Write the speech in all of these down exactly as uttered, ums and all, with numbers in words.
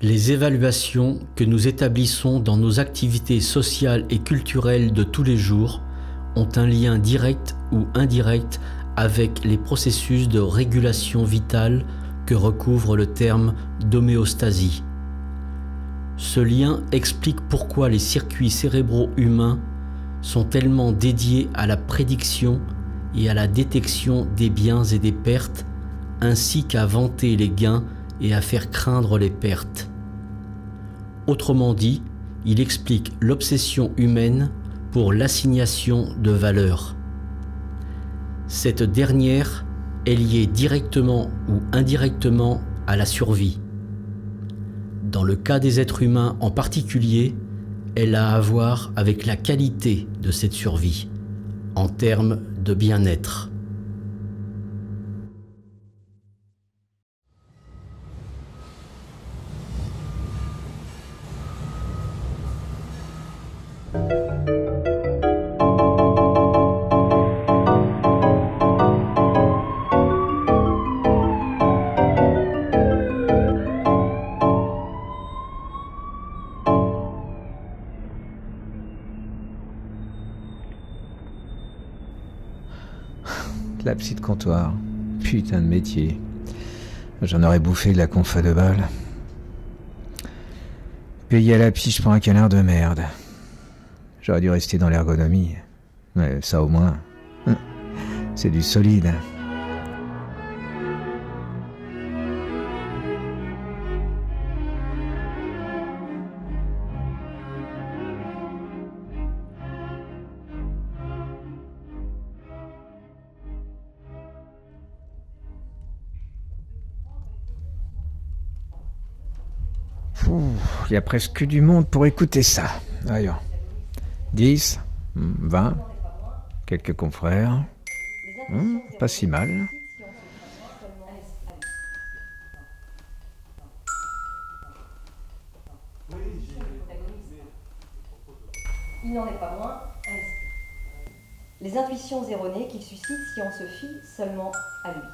Les évaluations que nous établissons dans nos activités sociales et culturelles de tous les jours ont un lien direct ou indirect avec les processus de régulation vitale que recouvre le terme d'homéostasie. Ce lien explique pourquoi les circuits cérébraux humains sont tellement dédiés à la prédiction et à la détection des biens et des pertes, ainsi qu'à vanter les gains et à faire craindre les pertes. Autrement dit, il explique l'obsession humaine pour l'assignation de valeur. Cette dernière est liée directement ou indirectement à la survie. Dans le cas des êtres humains en particulier, elle a à voir avec la qualité de cette survie, en termes de bien-être. La psy de comptoir. Putain de métier. J'en aurais bouffé de la conf à deux balles. Payé à la pige pour un canard de merde. J'aurais dû rester dans l'ergonomie. Mais ça au moins, c'est du solide. Il y a presque du monde pour écouter ça. Voyons. dix, vingt, quelques confrères. Hum, pas si mal. Il n'en est pas moins un esprit. Les intuitions erronées qu'il suscite si on se fie seulement à lui.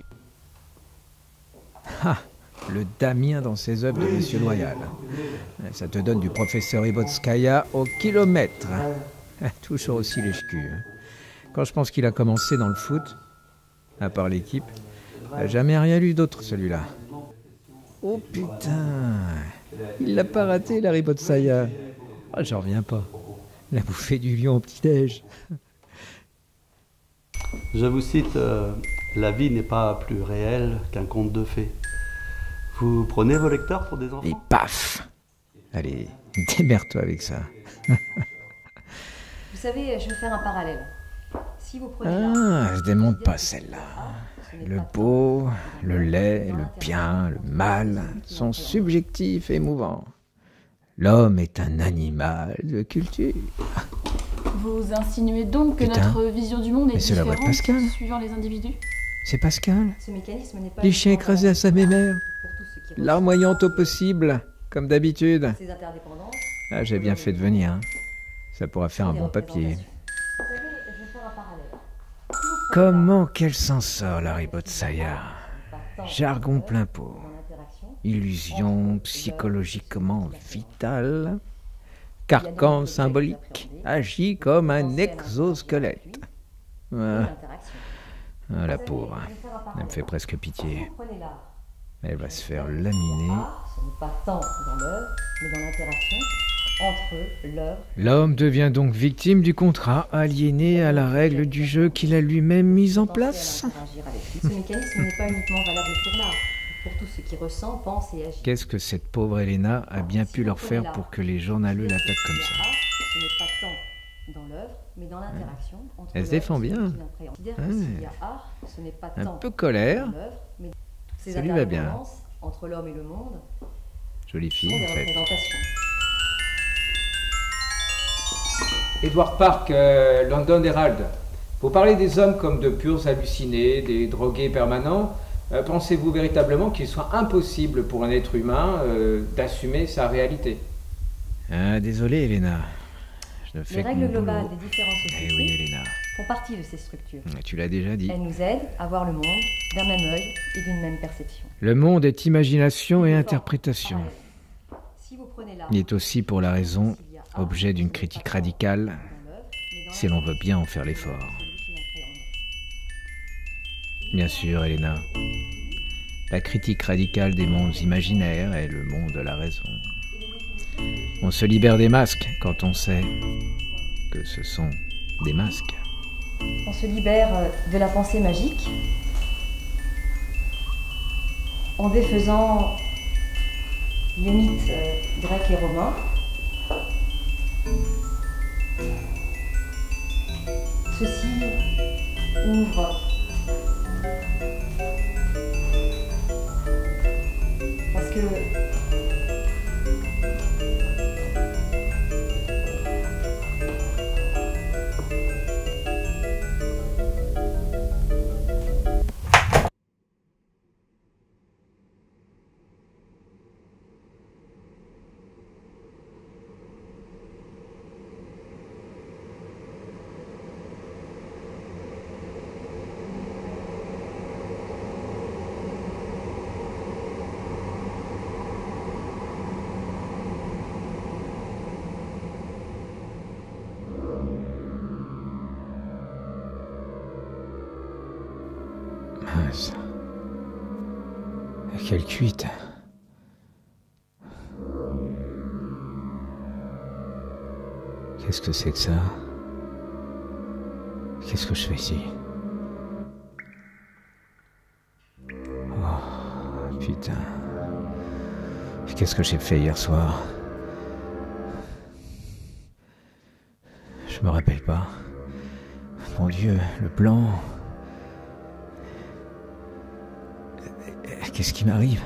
Ah, le Damien dans ses œuvres de Monsieur Loyal. Ça te donne du professeur Ibotskaya au kilomètre. Toujours aussi lèche-cul. Quand je pense qu'il a commencé dans le foot, à part l'équipe, il n'a jamais rien lu d'autre, celui-là. Oh putain, il l'a pas raté, la Ibotskaya. Ah, j'en reviens pas. La bouffée du lion au petit-déj. Je vous cite, euh, la vie n'est pas plus réelle qu'un conte de fées. Vous prenez vos lecteurs pour des enfants? Et paf! Allez, démerde-toi avec ça. Vous savez, je vais faire un parallèle. Si vous prenez Ah, je démonte pas celle-là. Le beau, le laid, le bien, le mal sont subjectifs et mouvants. L'homme est un animal de culture. Vous insinuez donc que Putain. notre vision du monde est Mais c'est la voix de différente Pascal. suivant les individus? C'est Pascal. Ce mécanisme n'est pas Les chiens écrasés à sa mémère. pour tous ceux qui Larmoyant au possible, comme d'habitude. ces interdépendances. Ah, j'ai bien fait de venir. Hein. Ça pourra faire un bon papier. Vous savez, je vais faire un parallèle. Comment qu'elle s'en sort, la Ibotskaya? Jargon plein pot. Illusion psychologiquement vitale. Carcan symbolique. Agit comme un exosquelette. Ah, ah, la pauvre. Elle me fait presque pitié. Elle va se faire laminer. Ce n'est pas tant dans l'œuvre, mais dans l'interaction entre l'œuvre. L'homme devient donc victime du contrat, aliéné à la règle du jeu qu'il a lui-même mise en place. Ce mécanisme n'est pas uniquement valable pour l'art, pour tout ce qui ressent, pense et agit. Qu'est-ce que cette pauvre Elena a bien pu leur faire pour que les journaleux l'attaquent comme ça? Ce n'est pas tant dans l'œuvre, mais dans l'interaction entre Elle se défend bien. Un peu colère. Ça lui va bien. Entre l'homme et le monde. Jolie fille, en fait. Edward Park, euh, London Herald. Vous parlez des hommes comme de purs hallucinés, des drogués permanents. Euh, Pensez-vous véritablement qu'il soit impossible pour un être humain euh, d'assumer sa réalité? Ah, désolé, Elena. Je ne fais Les que règles mon globales boulot. des différentes Eh sociétés oui, Elena. font partie de ces structures. Tu l'as déjà dit. Elles nous aident à voir le monde d'un même œil et d'une même perception. Le monde est imagination et interprétation. Si vous prenez là, Il est aussi pour la raison objet d'une critique radicale, si l'on veut bien en faire l'effort. Bien sûr, Elena, la critique radicale des mondes imaginaires est le monde de la raison. On se libère des masques quand on sait que ce sont des masques. on se libère de la pensée magique en défaisant les mythes euh, grecs et romains. Ceci ouvre parce que Mince. Quelle cuite. Qu'est-ce que c'est que ça? Qu'est-ce que je fais ici? Oh, putain. Qu'est-ce que j'ai fait hier soir? Je me rappelle pas. Mon Dieu, le plan... Qu'est-ce qui m'arrive?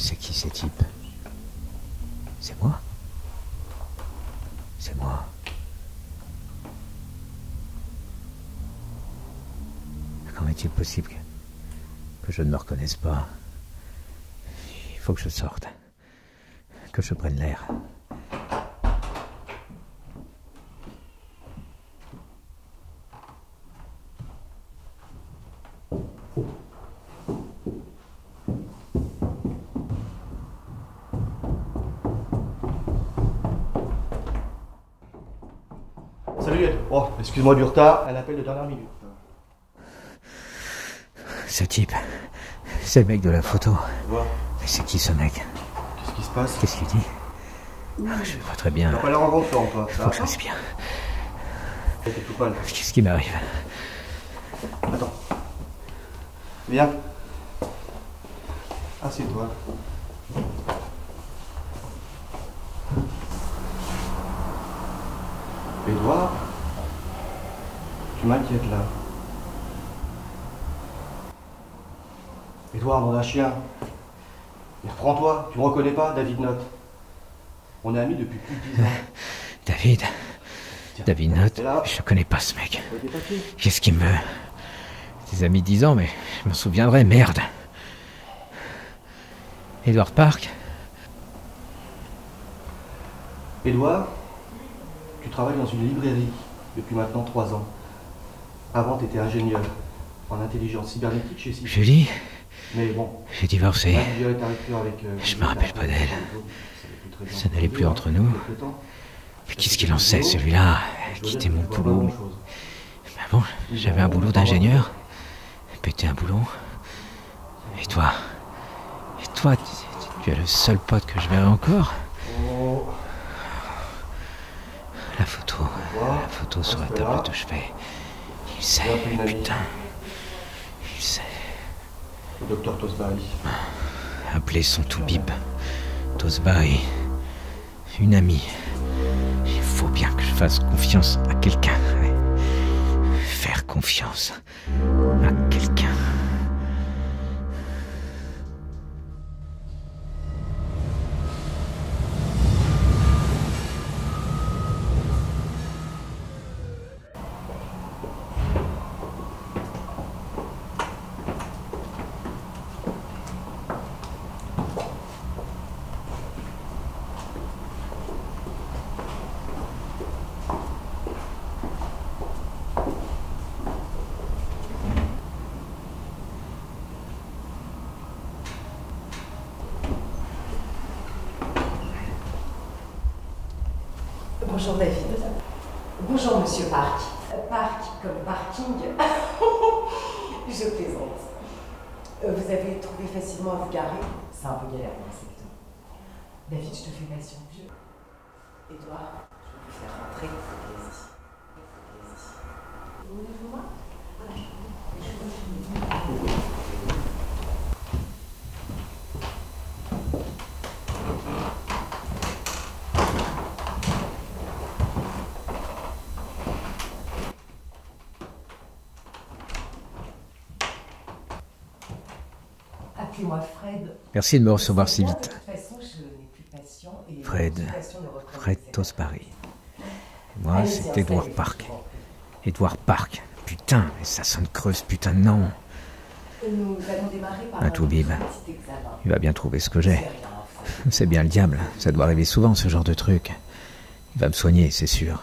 C'est qui ces types? C'est moi? C'est moi. Comment est-il possible que, que je ne me reconnaisse pas? Il faut que je sorte. Que je prenne l'air. Salut Ed. Oh, excuse-moi du retard, elle appelle de dernière minute. Ce type, c'est le mec de la photo. Vois. Mais c'est qui ce mec? Qu'est-ce qui se passe? Qu'est-ce qu'il dit? Ah, je vais pas très bien. T'as pas l'air en grande forme, toi. Ça Faut va que je respire. T'es tout pâle. Qu'est-ce qui m'arrive? Attends. Viens. Assieds-toi. Edouard, tu m'inquiètes là. Edouard, nom d'un chien. Mais reprends-toi, tu me reconnais pas, David Note. On est amis depuis plus de dix ans. David. Tiens, David Note. là. Je connais pas ce mec. Avec des papiers. Qu'est-ce qui me... Des amis dix ans, mais je m'en souviendrai, merde. Edward Park. Edouard, tu travailles dans une librairie depuis maintenant trois ans. Avant, tu étais ingénieur en intelligence cybernétique chez Cisco. Julie, Mais bon, j'ai divorcé. Marie-Jo est avec, euh, Je me rappelle pas d'elle. Ça n'allait plus très bien. Ça n'allait plus entre nous. Quelque temps. Mais qu'est-ce qu'il en sait, celui-là? Quitter mon boulot. Mais... Ben bon, j'avais un boulot d'ingénieur. Péter un boulot. Et toi? Et toi, tu, tu es le seul pote que je verrai encore? Oh, La photo. La photo sur la table de chevet. Il sait, putain. Il sait. le docteur Tosbari. Appeler son toubib. Tosbari. Une amie. Il faut bien que je fasse confiance à quelqu'un. Faire confiance à quelqu'un. Bonjour David. Bonjour Monsieur Park. Park comme parking. Je plaisante. Vous avez trouvé facilement à vous garer? C'est un peu galère dans le secteur. David, je te fais patience. Je... Edouard, je vais vous faire rentrer. Vas-y. Vas-y. Vous voulez voir? Voilà. Appelez-moi Fred. Merci de me recevoir si vite. De toute façon, je n'ai plus de patient et Fred. Fred Tosbari. Moi, Allez, c'est c'est Edward installé, Park. effectivement. Edward Park. Putain, mais ça sonne creux ce putain de nom. Nous allons démarrer par Un toubib. petit examen. Il va bien trouver ce que C'est j'ai. rien, enfin. C'est bien le diable. Ça doit arriver souvent, ce genre de truc. Il va me soigner, c'est sûr.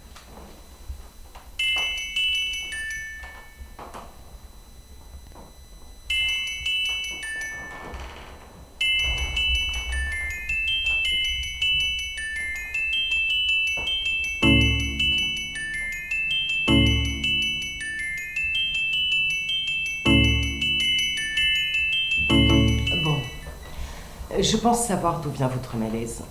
Bon, je pense savoir d'où vient votre malaise.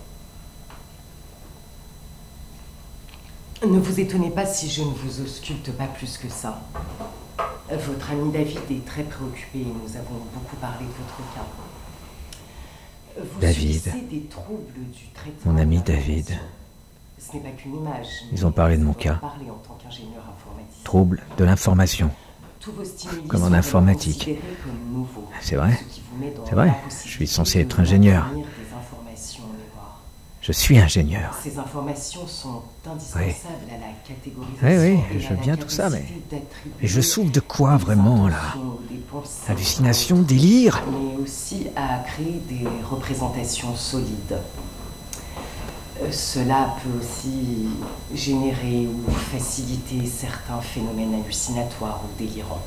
Ne vous étonnez pas si je ne vous ausculte pas plus que ça. Votre ami David est très préoccupé et nous avons beaucoup parlé de votre cas. Vous David. subissez des troubles du traitement Mon ami de l'information. David. Ce n'est pas qu'une image. Ils ont parlé de mon cas. Parler en tant qu'ingénieur informatique. Trouble de l'information. Tous vos stimuli Comme en sont informatique. considérés comme nouveaux, C'est vrai? ce qui vous met dans C'est vrai? l'impossibilité Je suis censé de être ingénieur. maintenir des informations en mémoire. Je suis ingénieur. Ces informations sont indispensables à la catégorisation. Oui, oui, et je à veux la bien tout ça, mais... capacité d'attribuer Mais je souffre de quoi vraiment, là? des intentions ou des pensées, Hallucination, délire? mais aussi à créer des représentations solides. Euh, Cela peut aussi générer ou faciliter certains phénomènes hallucinatoires ou délirants.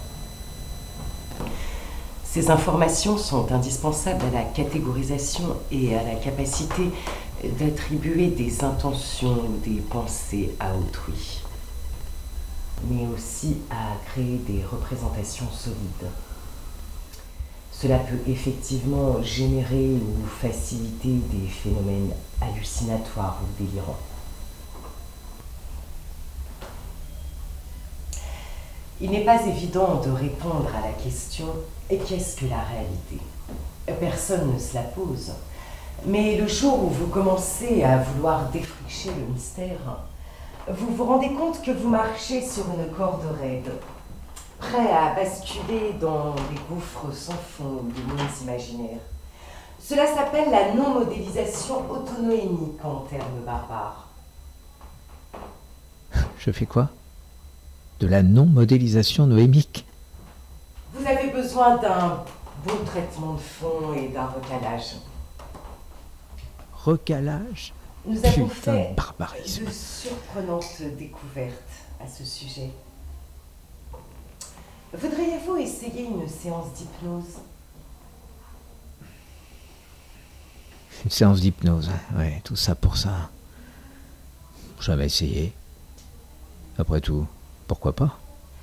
Ces informations sont indispensables à la catégorisation et à la capacité d'attribuer des intentions ou des pensées à autrui, mais aussi à créer des représentations solides. Cela peut effectivement générer ou faciliter des phénomènes hallucinatoires ou délirants. Il n'est pas évident de répondre à la question « qu'est-ce que la réalité ?» Personne ne se la pose. Mais le jour où vous commencez à vouloir défricher le mystère, vous vous rendez compte que vous marchez sur une corde raide, prêt à basculer dans des gouffres sans fond ou des mondes imaginaires. Cela s'appelle la non-modélisation autonoémique en termes barbares. Je fais quoi? De la non-modélisation noémique. Vous avez besoin d'un bon traitement de fond et d'un recalage. Recalage? Nous avons Putain fait de barbarisme. de surprenantes découvertes à ce sujet. Voudriez-vous essayer une séance d'hypnose? Une séance d'hypnose, ouais, tout ça pour ça. Jamais essayé. Après tout, pourquoi pas?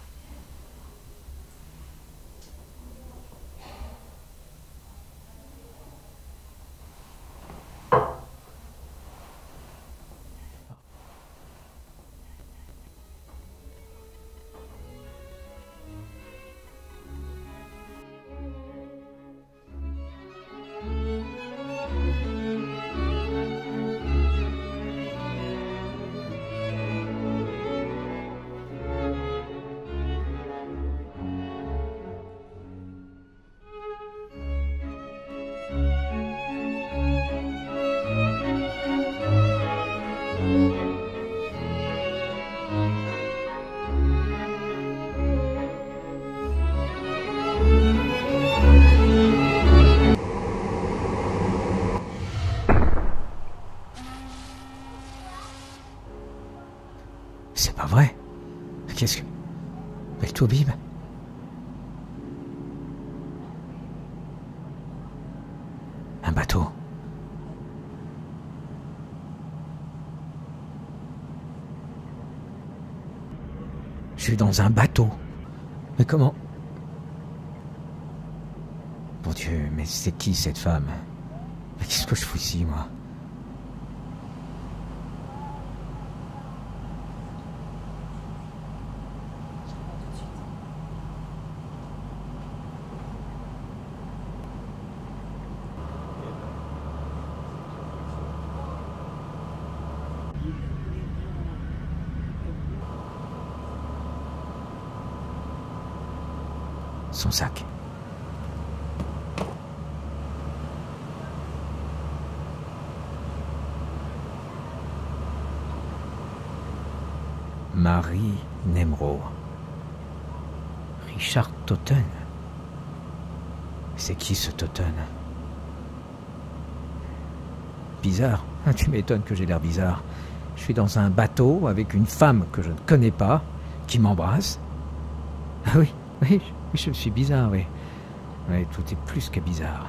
C'est pas vrai. Qu'est-ce que... Mais le Toubib? Un bateau. Je suis dans un bateau. Mais comment? Mon Dieu, mais c'est qui cette femme? Mais qu'est-ce que je fous ici, moi? Son sac. Marie Nemro. Richard Totten. C'est qui ce Totten? Bizarre. Tu m'étonnes que j'ai l'air bizarre. Je suis dans un bateau avec une femme que je ne connais pas, qui m'embrasse. Ah oui, oui, je suis bizarre, oui. Oui, tout est plus que bizarre.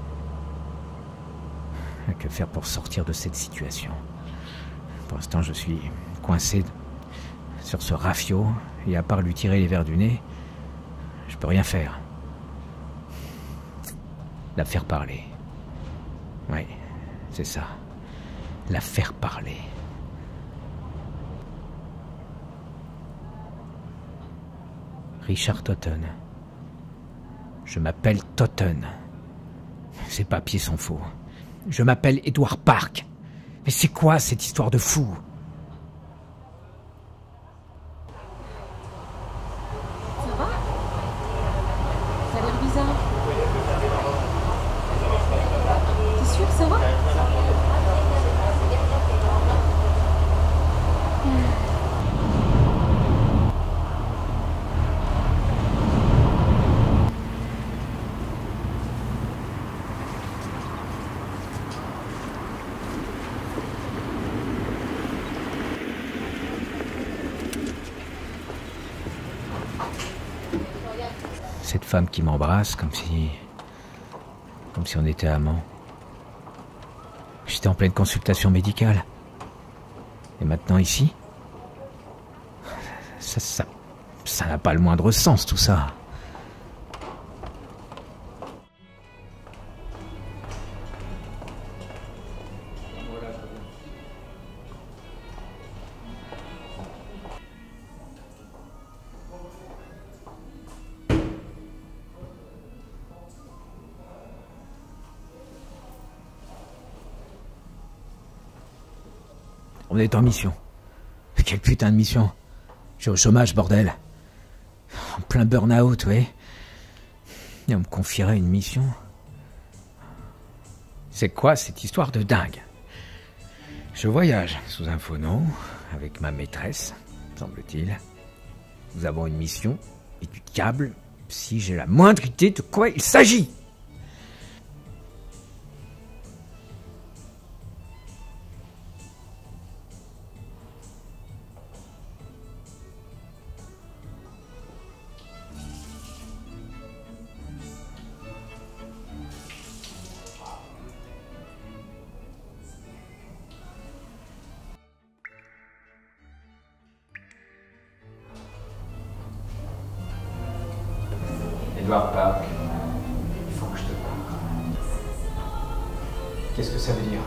Que faire pour sortir de cette situation? Pour l'instant, je suis coincé sur ce rafio, et à part lui tirer les verres du nez, je peux rien faire. La faire parler. Oui, c'est ça. La faire parler. Richard Totten. Je m'appelle Totten. Ces papiers sont faux. Je m'appelle Edward Park. Mais c'est quoi cette histoire de fou? Ça va? Ça a l'air bizarre. T'es sûr, ça va? Cette femme qui m'embrasse comme si... comme si on était amants. J'étais en pleine consultation médicale. Et maintenant ici? Ça, ça... ça n'a pas le moindre sens tout ça. On est en mission. Quelle putain de mission. Je suis au chômage, bordel. En plein burn-out, oui. Et on me confierait une mission. C'est quoi cette histoire de dingue? Je voyage sous un faux nom, avec ma maîtresse, semble-t-il. Nous avons une mission et du câble, si j'ai la moindre idée de quoi il s'agit. Edward Park, il faut que je te parle. Qu'est-ce que ça veut dire?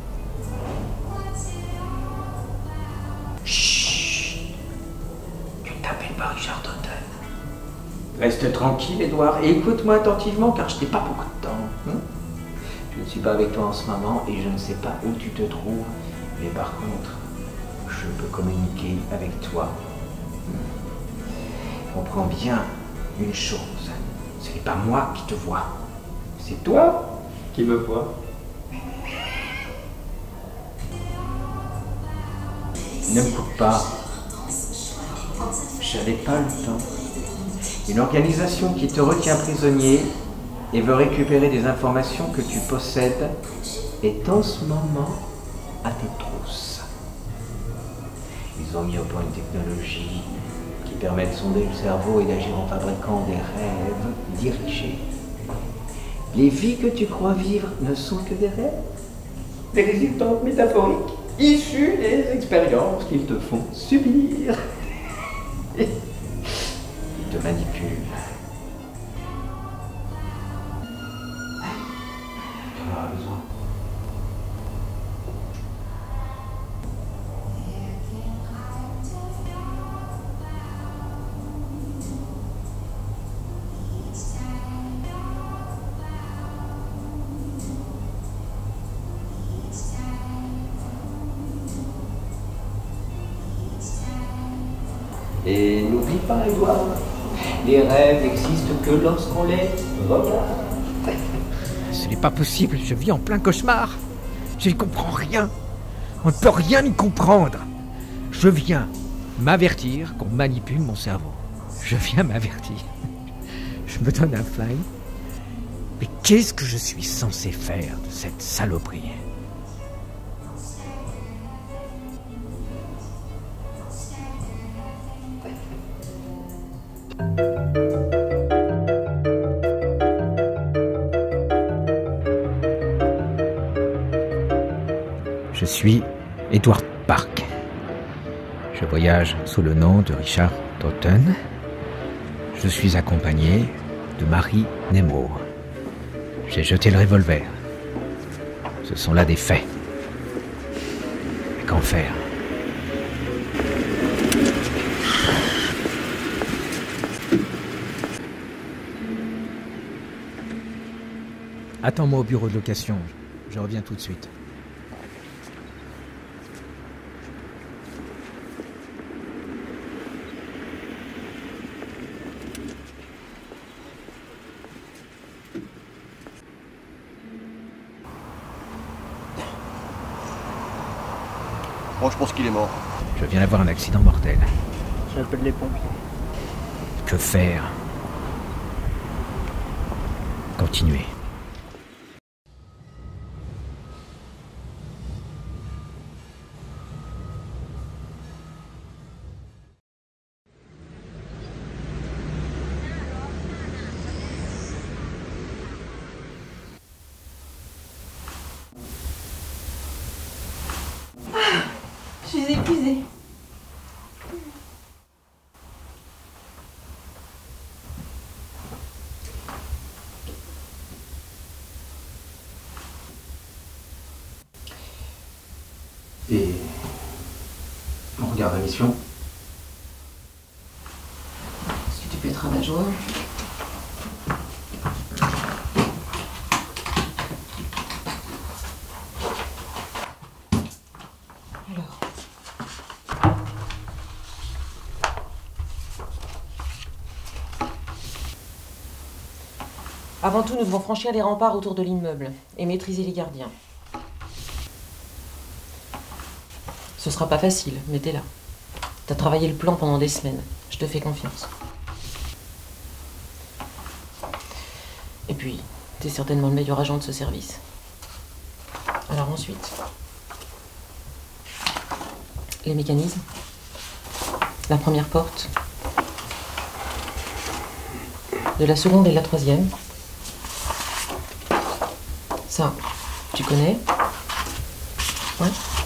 Chut. Tu ne t'appelles pas Richard Doughton. Reste tranquille, Edouard, et écoute-moi attentivement, car je n'ai pas beaucoup de temps. Hein? Je ne suis pas avec toi en ce moment, et je ne sais pas où tu te trouves, mais par contre, je peux communiquer avec toi. Hein? Comprends bien une chose, ce n'est pas moi qui te vois, c'est toi qui me vois. Ne me coupe pas, je n'avais pas le temps. Une organisation qui te retient prisonnier et veut récupérer des informations que tu possèdes est en ce moment à tes trousses. Ils ont mis au point une technologie qui permet de sonder le cerveau et d'agir en fabriquant des rêves dirigés. Les vies que tu crois vivre ne sont que des rêves, des résultantes métaphoriques issues des expériences qu'ils te font subir. Ils te manipulent. Tu en auras besoin. Et n'oublie pas, Edouard, les rêves n'existent que lorsqu'on les regarde. Ce n'est pas possible, je vis en plein cauchemar. Je ne comprends rien. On ne peut rien y comprendre. Je viens m'avertir qu'on manipule mon cerveau. Je viens m'avertir. Je me donne un flingue. Mais qu'est-ce que je suis censé faire de cette saloperie ? Je suis Edward Park. Je voyage sous le nom de Richard Doughton. Je suis accompagné de Marie Nemo. J'ai jeté le revolver. Ce sont là des faits. Mais qu'en faire ? Attends-moi au bureau de location. Je reviens tout de suite. je pense qu'il est mort. Je viens d'avoir un accident mortel. J'appelle les pompiers. Que faire? Continuez. Je suis épuisée. Et on regarde la mission. Est-ce que tu peux être un adjoint? Alors. Avant tout, nous devons franchir les remparts autour de l'immeuble et maîtriser les gardiens. Ce sera pas facile, mais t'es là. T'as travaillé le plan pendant des semaines. Je te fais confiance. Et puis, t'es certainement le meilleur agent de ce service. Alors ensuite, les mécanismes, la première porte, de la seconde et la troisième. Ça, tu connais? Ouais.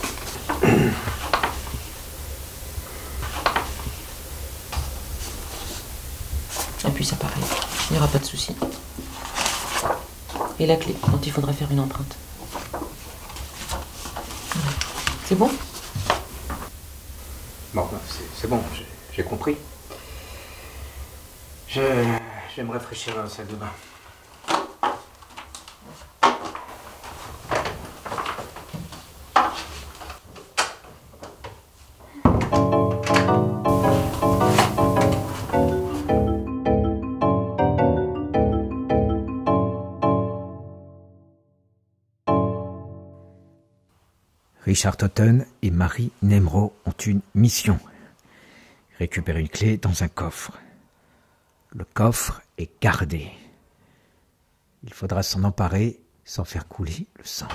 Et puis ça pareil, il n'y aura pas de souci. Et la clé, quand il faudra faire une empreinte. C'est bon? Bon, c'est bon, j'ai compris. Je, je vais me rafraîchir dans la salle de bain. Richard Totten et Marie Nemro ont une mission. Récupérer une clé dans un coffre. Le coffre est gardé. Il faudra s'en emparer sans faire couler le sang.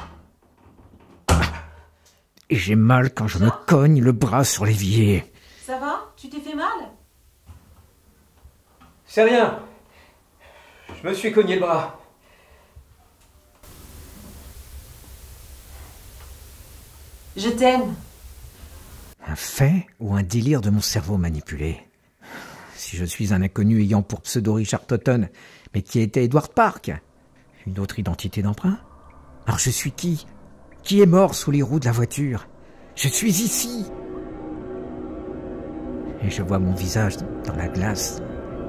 Et j'ai mal quand je me cogne le bras sur l'évier. Ça va? Tu t'es fait mal? C'est rien. Je me suis cogné le bras. Je t'aime. Un fait ou un délire de mon cerveau manipulé? Si je suis un inconnu ayant pour pseudo Richard Totten, mais qui était Edward Park? Une autre identité d'emprunt? Alors je suis qui? Qui est mort sous les roues de la voiture? Je suis ici. Et je vois mon visage dans la glace.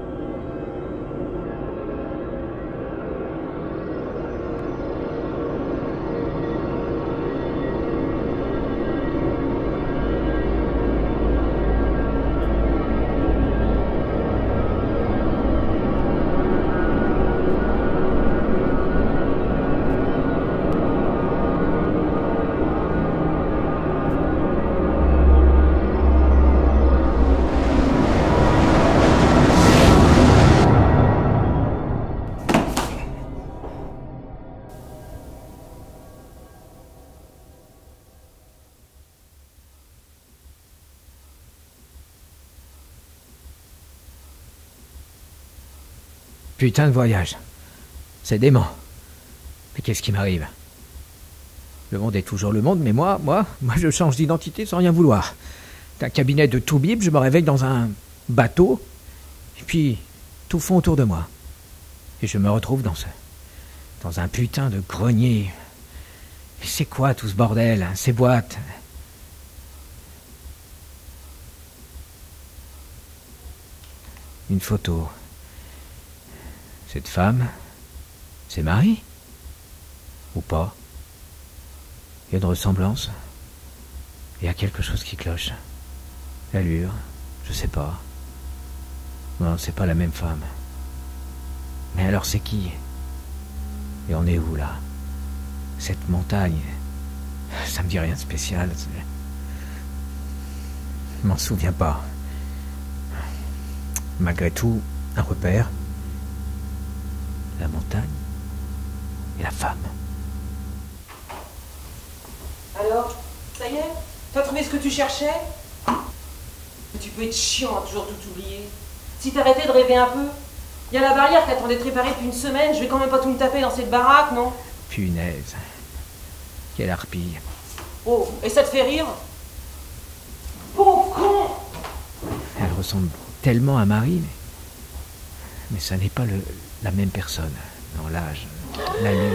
Putain de voyage. C'est dément. Mais qu'est-ce qui m'arrive? Le monde est toujours le monde, mais moi, moi, moi je change d'identité sans rien vouloir. D'un cabinet de tout bip, je me réveille dans un bateau, et puis tout fond autour de moi. Et je me retrouve dans ce... dans un putain de grenier. Mais c'est quoi tout ce bordel, hein, ces boîtes? Une photo. Cette femme, c'est Marie? Ou pas? Il y a une ressemblance. Il y a quelque chose qui cloche. L'allure, je sais pas. Non, c'est pas la même femme. Mais alors c'est qui? Et on est où là? Cette montagne, ça me dit rien de spécial. Je m'en souviens pas. Malgré tout, un repère. La montagne et la femme. Alors, ça y est? T'as trouvé ce que tu cherchais? Tu peux être chiant à toujours tout oublier. Si t'arrêtais de rêver un peu. Il y a la barrière qui attend d'être réparée depuis une semaine, je vais quand même pas tout me taper dans cette baraque, non? Punaise. Quelle harpie. Oh, et ça te fait rire? Pauvre con! Elle ressemble tellement à Marie, mais, mais ça n'est pas le, la même personne. Dans l'âge, l'allure.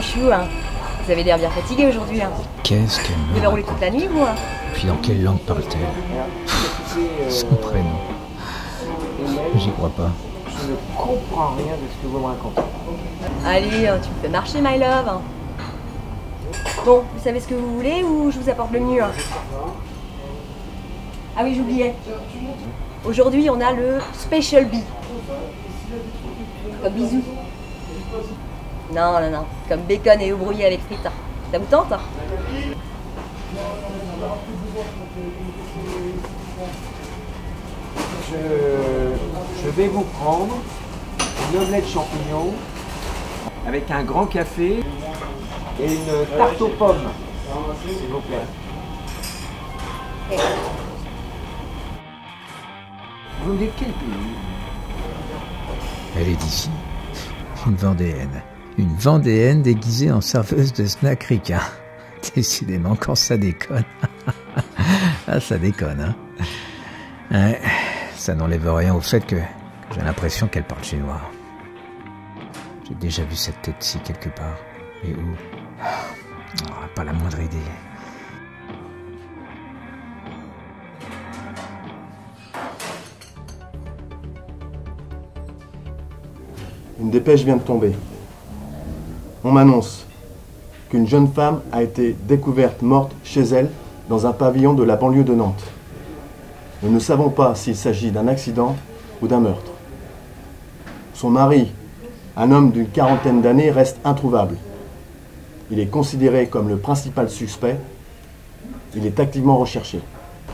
mon chou, hein. Vous avez l'air bien fatigué aujourd'hui, hein. Qu'est-ce qu'elle Vous avez me roulé toute la nuit, vous, hein. Puis dans quelle langue parle-t-elle? Son prénom. J'y crois pas. Je ne comprends rien de ce que vous me racontez. Allez, hein, tu me fais marcher, my love. Hein. Bon, vous savez ce que vous voulez ou je vous apporte le menu, hein? Ah oui, j'oubliais. Aujourd'hui, on a le Special Bee. Comme bisous. Non, non, non. Comme bacon et œufs brouillés avec frites. Hein. Ça vous tente, hein? Je, je vais vous prendre une omelette champignon avec un grand café et une tarte aux pommes, s'il vous plaît. Vous me dites quel pays? Elle est d'ici. Une Vendéenne. Une Vendéenne déguisée en serveuse de snack ricain. Décidément, quand ça déconne. Ah, ça déconne, hein. Ouais, ça n'enlève rien au fait que, que j'ai l'impression qu'elle parle chinois. J'ai déjà vu cette tête-ci quelque part. Mais où? Oh, pas la moindre idée. Une dépêche vient de tomber. On m'annonce qu'une jeune femme a été découverte morte chez elle dans un pavillon de la banlieue de Nantes. Nous ne savons pas s'il s'agit d'un accident ou d'un meurtre. Son mari, un homme d'une quarantaine d'années, reste introuvable. Il est considéré comme le principal suspect. Il est activement recherché.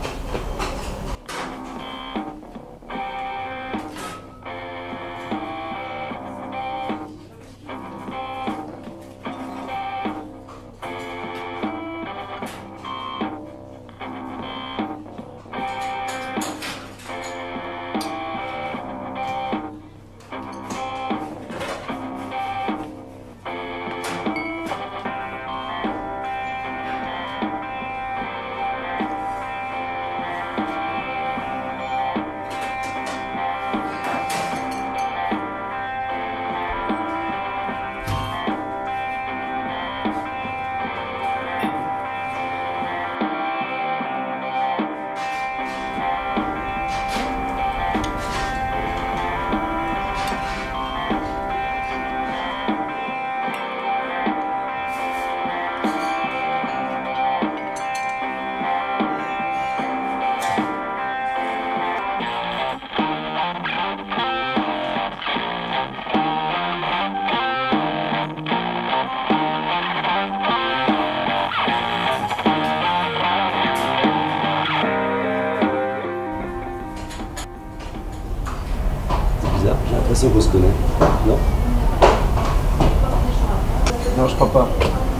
J'ai l'impression qu'on se connaît. Non? Non, je crois pas.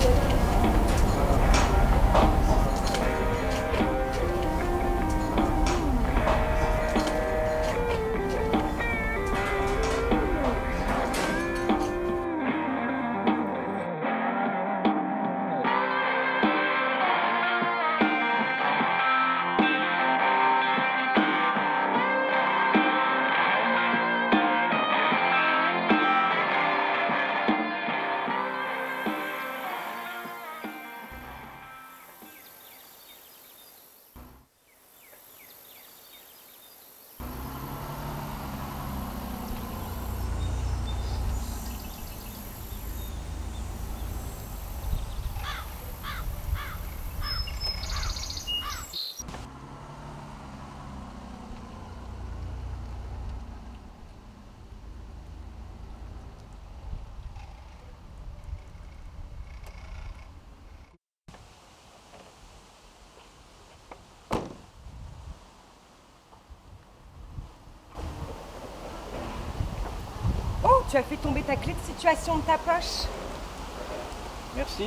Tu as fait tomber ta clé de situation de ta poche. Merci.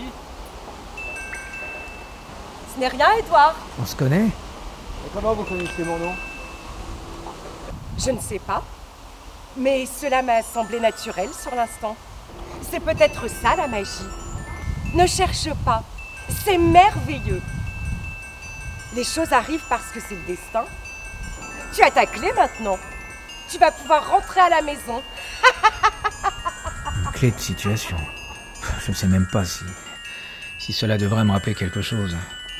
Ce n'est rien, Edouard. On se connaît? Et comment vous connaissez mon nom? Je ne sais pas. Mais cela m'a semblé naturel sur l'instant. C'est peut-être ça la magie. Ne cherche pas. C'est merveilleux. Les choses arrivent parce que c'est le destin. Tu as ta clé maintenant. Tu vas pouvoir rentrer à la maison. Clé de situation. Je ne sais même pas si... si cela devrait me rappeler quelque chose.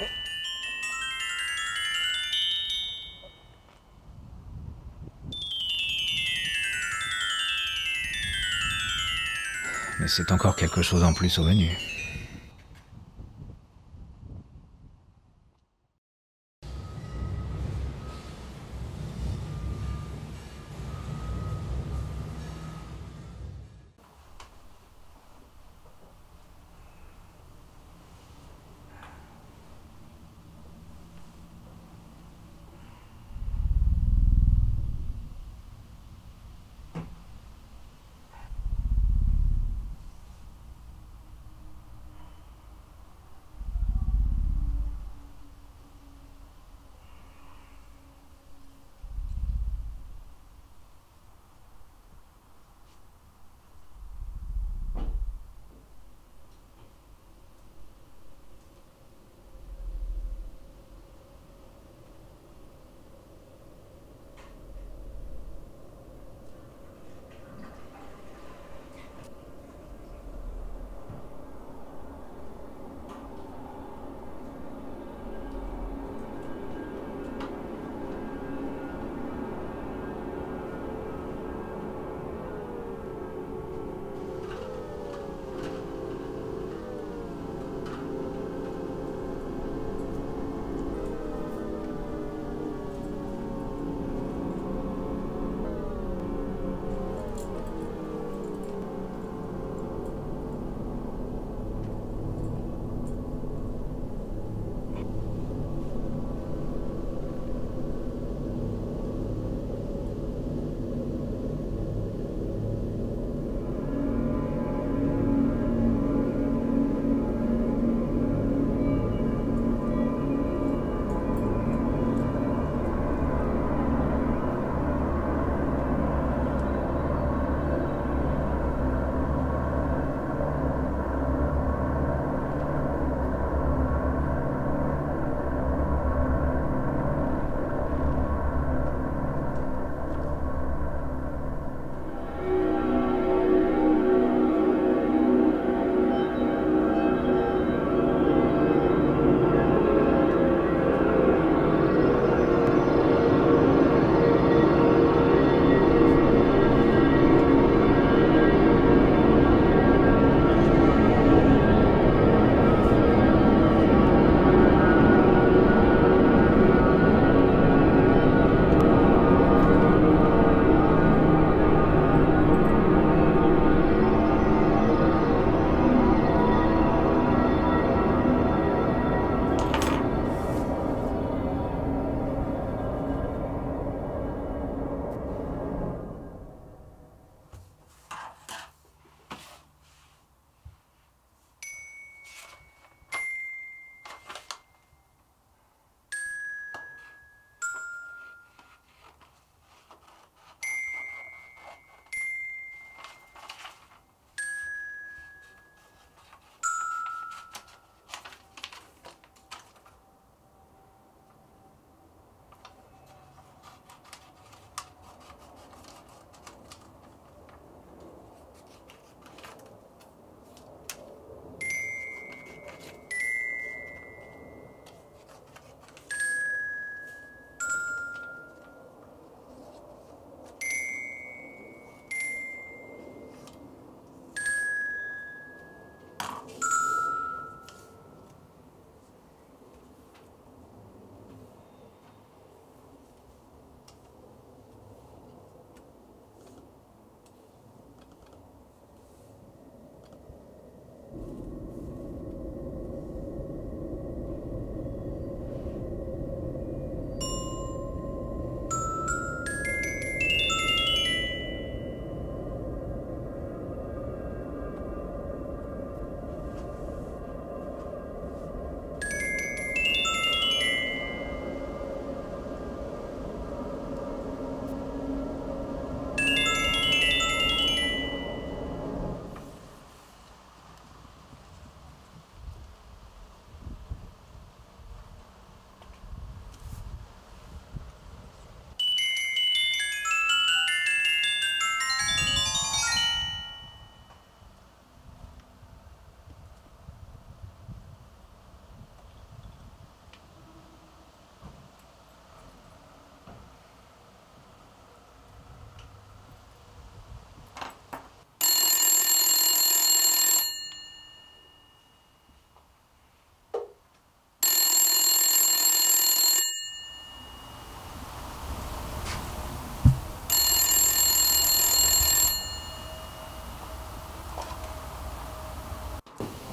Mais c'est encore quelque chose en plus au menu.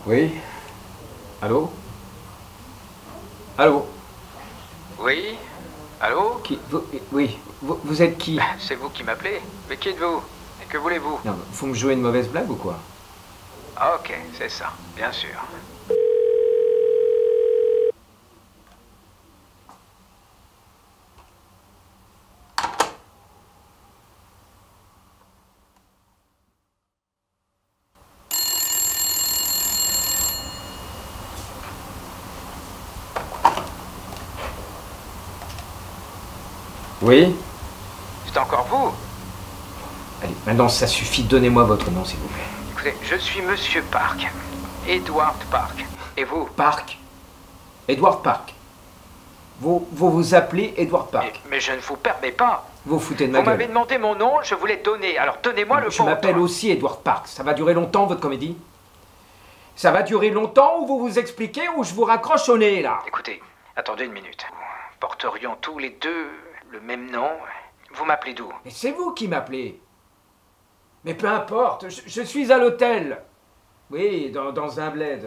Oui. Allô? Allô? Oui? Allô? Qui, vous, oui, vous, vous êtes qui? C'est vous qui m'appelez? Mais qui êtes-vous? Et que voulez-vous? Non, faut me jouer une mauvaise blague ou quoi? Ah, ok, c'est ça, bien sûr. Oui? C'est encore vous? Allez, maintenant ça suffit, donnez-moi votre nom s'il vous plaît. Écoutez, je suis Monsieur Park. Edward Park. Et vous? Park? Edward Park. Vous vous, vous appelez Edward Park. Mais, mais je ne vous permets pas. Vous foutez de ma Vous gueule. m'avez demandé mon nom, je vous l'ai donné. Alors donnez-moi le Je vôtre. m'appelle aussi Edward Park. Ça va durer longtemps votre comédie? Ça va durer longtemps ou vous vous expliquez ou je vous raccroche au nez là? Écoutez, attendez une minute. Nous porterions tous les deux le même nom. Vous m'appelez d'où? Mais c'est vous qui m'appelez. Mais peu importe, je, je suis à l'hôtel. Oui, dans, dans un bled.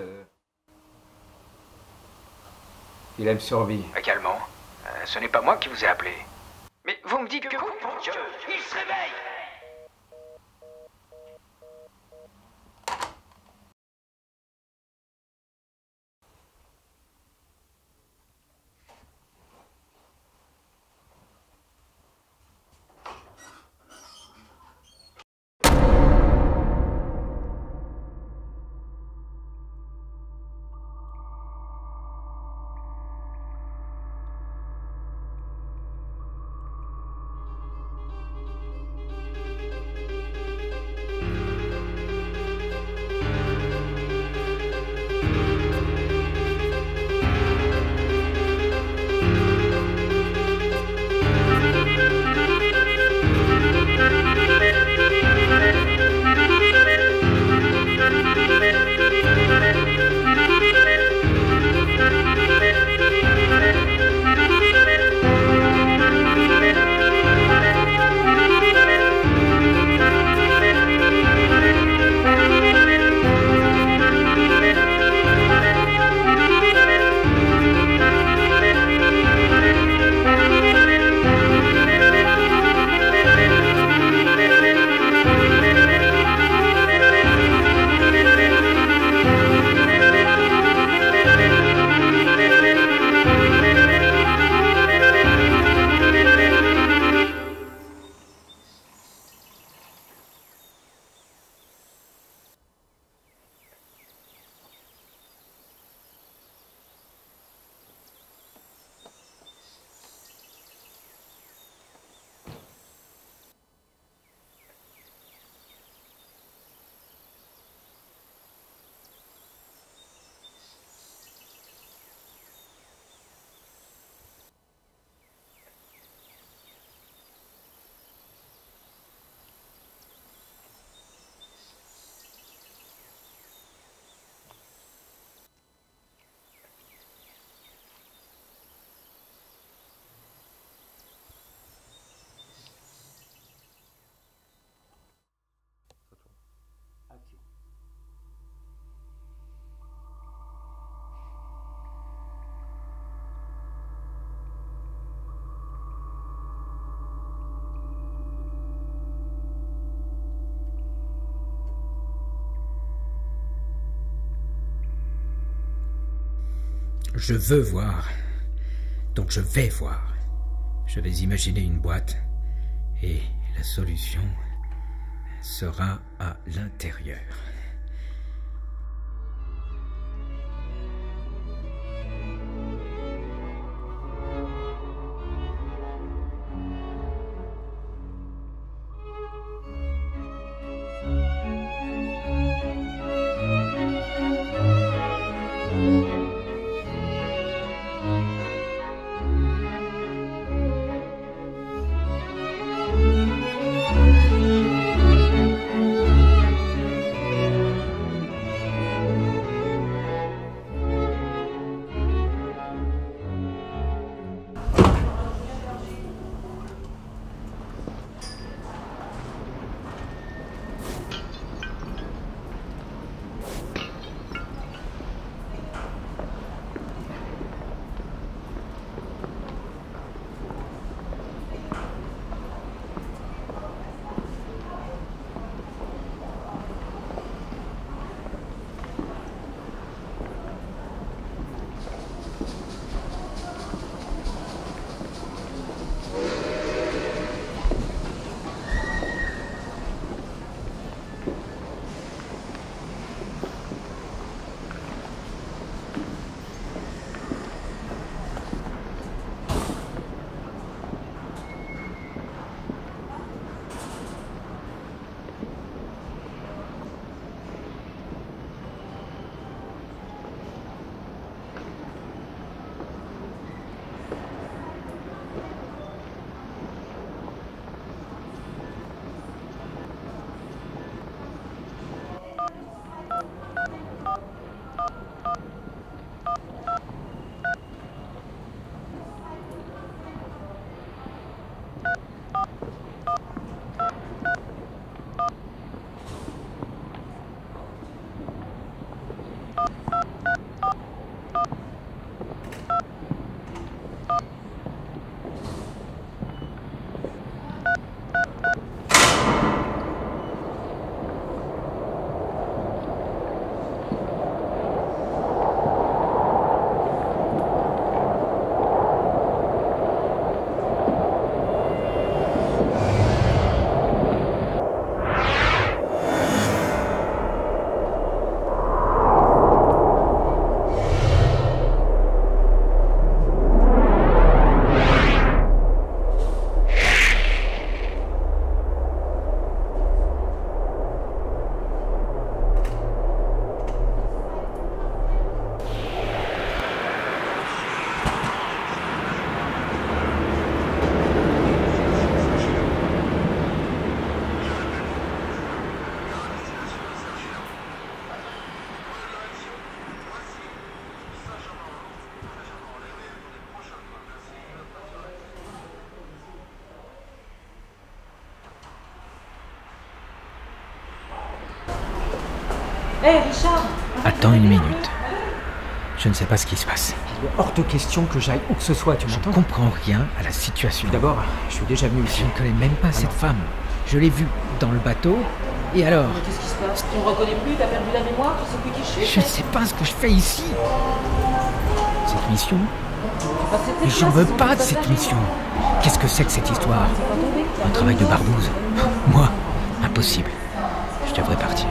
Il aime survie. Également. Euh, ce n'est pas moi qui vous ai appelé. Mais vous me dites que vous... Mon Dieu, il se réveille! Je veux voir. Donc je vais voir. Je vais imaginer une boîte et la solution sera à l'intérieur. Hé, hey, Richard. Attends une minute. Je ne sais pas ce qui se passe. Il est hors de question que j'aille où que ce soit, tu m'entends? Je ne comprends rien à la situation. D'abord, je suis déjà venu ici. Je ne connais même pas cette femme. Je l'ai vue dans le bateau. Et alors? Mais qu'est-ce qui se passe? Tu me reconnais plus? T'as perdu la mémoire? Tu sais plus qui je suis? Je ne sais pas ce que je fais ici. Cette mission? Bah, Mais j'en veux pas de cette mission. Qu'est-ce que c'est que cette histoire? Un travail de barbouze. Moi, impossible. Je devrais partir.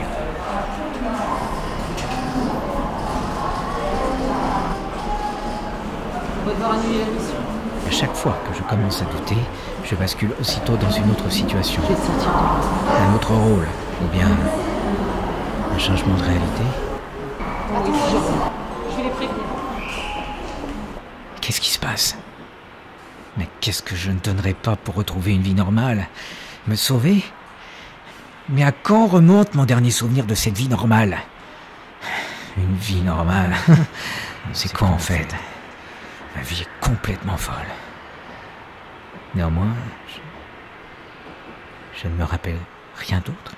On va devoir annuler la mission. À chaque fois que je commence à douter, je bascule aussitôt dans une autre situation. Je vais te sortir de Un autre rôle, ou bien un changement de réalité. Oui, je vais les prévenir. Qu'est-ce qui se passe? Mais qu'est-ce que je ne donnerais pas pour retrouver une vie normale? Me sauver? Mais à quand remonte mon dernier souvenir de cette vie normale? Une vie normale? C'est quoi en fait? Ma vie est complètement folle. Néanmoins, je, je ne me rappelle rien d'autre.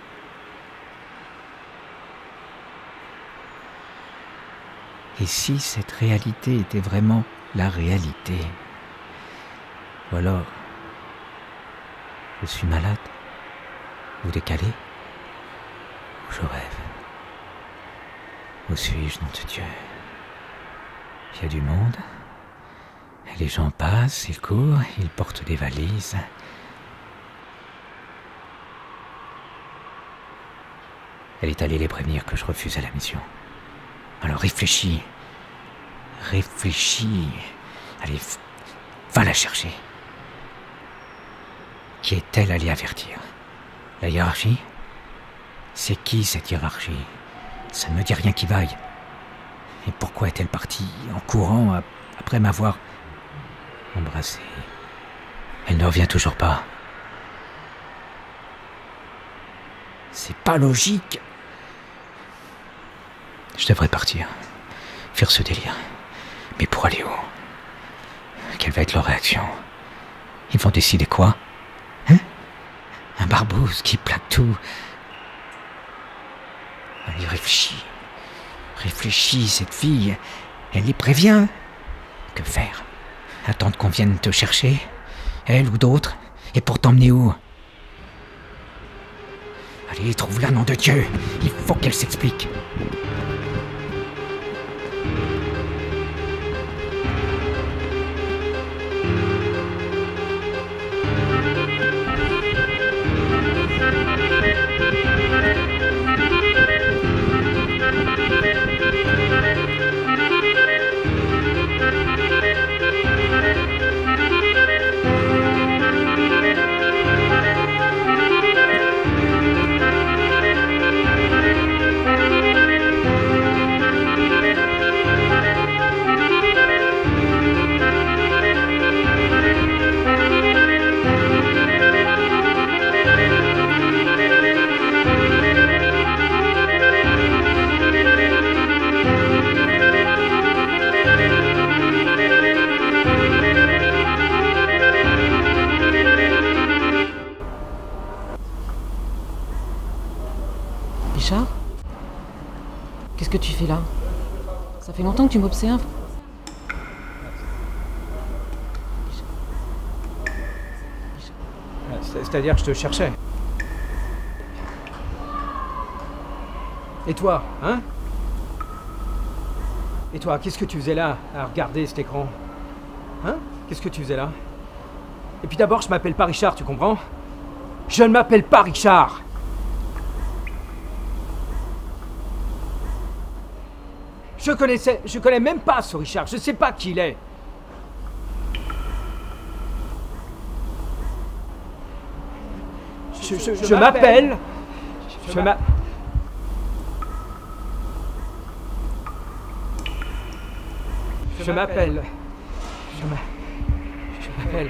Et si cette réalité était vraiment la réalité? Ou alors, je suis malade? Ou décalé? Ou je rêve? Où suis-je, nom de Dieu? Il y a du monde. Les gens passent, ils courent, ils portent des valises. Elle est allée les prévenir que je refusais la mission. Alors réfléchis. Réfléchis. Allez, va la chercher. Qui est-elle allée avertir? La hiérarchie? C'est qui cette hiérarchie? Ça ne me dit rien qui vaille. Et pourquoi est-elle partie en courant après m'avoir embrassé? Elle ne revient toujours pas. C'est pas logique. Je devrais partir. Faire ce délire. Mais pour aller où? Quelle va être leur réaction? Ils vont décider quoi? Hein? Un barbouze qui plaque tout. Allez, réfléchis. Réfléchis, cette fille. Elle les prévient. Que faire? Attendre qu'on vienne te chercher? Elle ou d'autres? Et pour t'emmener où? Allez, trouve-la, nom de Dieu. Il faut qu'elle s'explique. Richard? Qu'est-ce que tu fais là? Ça fait longtemps que tu m'observes. C'est-à-dire que je te cherchais. Et toi, hein? Et toi, qu'est-ce que tu faisais là, à regarder cet écran? Hein? Qu'est-ce que tu faisais là? Et puis d'abord, je m'appelle pas Richard, tu comprends? Je ne m'appelle pas Richard! Je connaissais, je connais même pas ce Richard, je sais pas qui il est. Je, je, je, je m'appelle... Je m'appelle... Je m'appelle... Je m'appelle...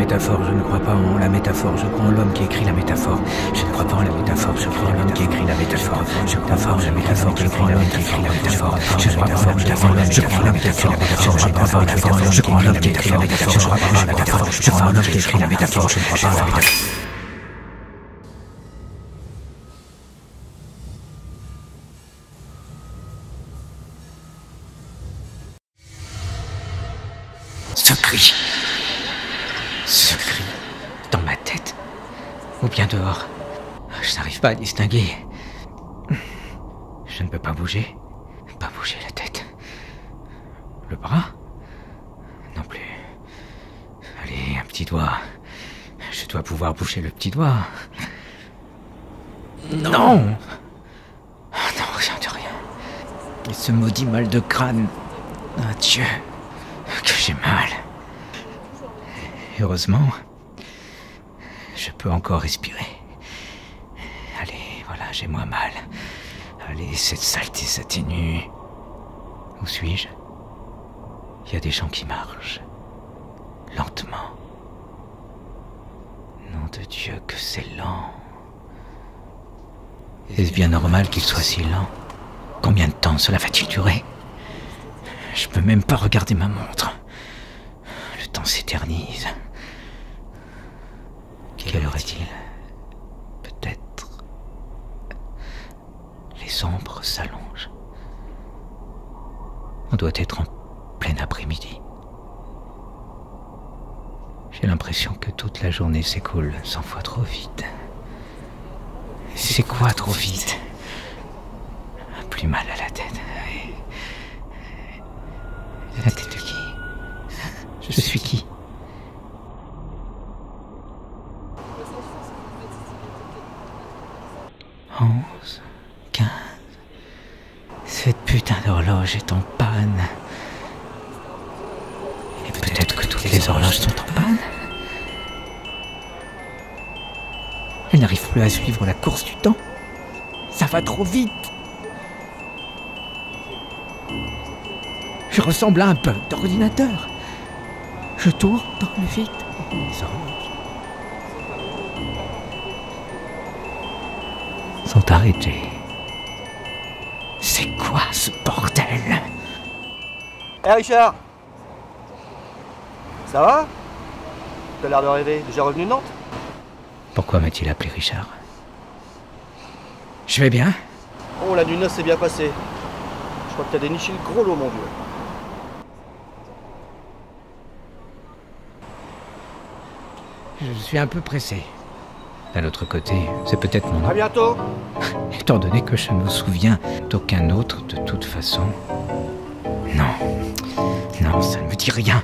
métaphore, je ne crois pas en la métaphore, je crois en l'homme qui écrit la métaphore. Je ne crois pas en la métaphore, je crois en l'homme qui écrit la métaphore. Je crois pas en la métaphore, je crois en l'homme qui écrit la métaphore. Je ne crois pas en la métaphore, je crois en l'homme qui écrit la métaphore. Je ne crois pas en la métaphore, je crois en l'homme qui écrit la métaphore. Je ne crois pas en la métaphore, je crois en l'homme qui écrit la métaphore. Je ne crois pas en la métaphore. Ce cri, ce cri, dans ma tête, ou bien dehors, je n'arrive pas à distinguer. Je ne peux pas bouger, pas bouger la tête. Le bras, non plus. Allez, un petit doigt. Je dois pouvoir bouger le petit doigt. Non, non, non, rien de rien. Et ce maudit mal de crâne. Ah Dieu, que j'ai mal. Heureusement, je peux encore respirer. Allez, voilà, j'ai moins mal. Allez, cette saleté s'atténue. Où suis-je? Il y a des gens qui marchent. Lentement. Nom de Dieu, que c'est lent. Est-ce bien normal qu'il soit si lent? Combien de temps cela va-t-il durer? Je peux même pas regarder ma montre. Le temps s'éternise. Quelle heure est-il? Peut-être... Les ombres s'allongent. On doit être en plein après-midi. J'ai l'impression que toute la journée s'écoule cent fois trop vite. C'est quoi trop vite? Plus mal à la tête. La tête de qui? Je suis qui? Onze, quinze... Cette putain d'horloge est en panne. Et peut-être que toutes les horloges sont en panne. Elle n'arrive plus à suivre la course du temps. Ça va trop vite. Je ressemble à un bug d'ordinateur. Je tourne dans le vide. Les horloges sont arrêtées. C'est quoi ce bordel? Hé hey Richard, ça va? T'as l'air de rêver. Déjà revenu de Nantes? Pourquoi m'a-t-il appelé Richard? Je vais bien. Oh, la nuit de noces s'est bien passée. Je crois que t'as déniché le gros lot, mon vieux. Je suis un peu pressé. D'un autre côté, c'est peut-être mon... À bientôt. Étant donné que je me souviens d'aucun autre, de toute façon... Non, non, ça ne me dit rien.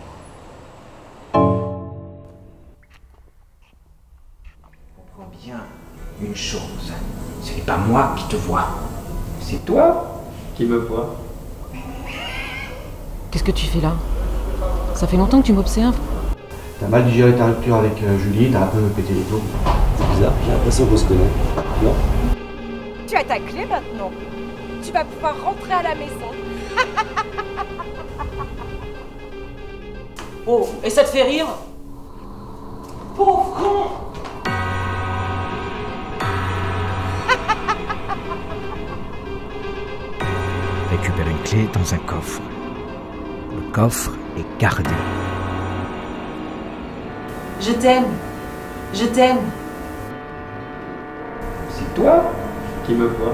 Comprends bien une chose. Ce n'est pas moi qui te vois. C'est toi qui me vois. Qu'est-ce que tu fais là? Ça fait longtemps que tu m'observes? T'as mal digéré ta rupture avec euh, Julie, t'as un peu pété les plombs. C'est bizarre, j'ai l'impression qu'on se connaît. Non? Tu as ta clé maintenant. Tu vas pouvoir rentrer à la maison. Oh, et ça te fait rire? Pauvre con! Récupère une clé dans un coffre. Le coffre est gardé. Je t'aime. Je t'aime. C'est toi qui me vois.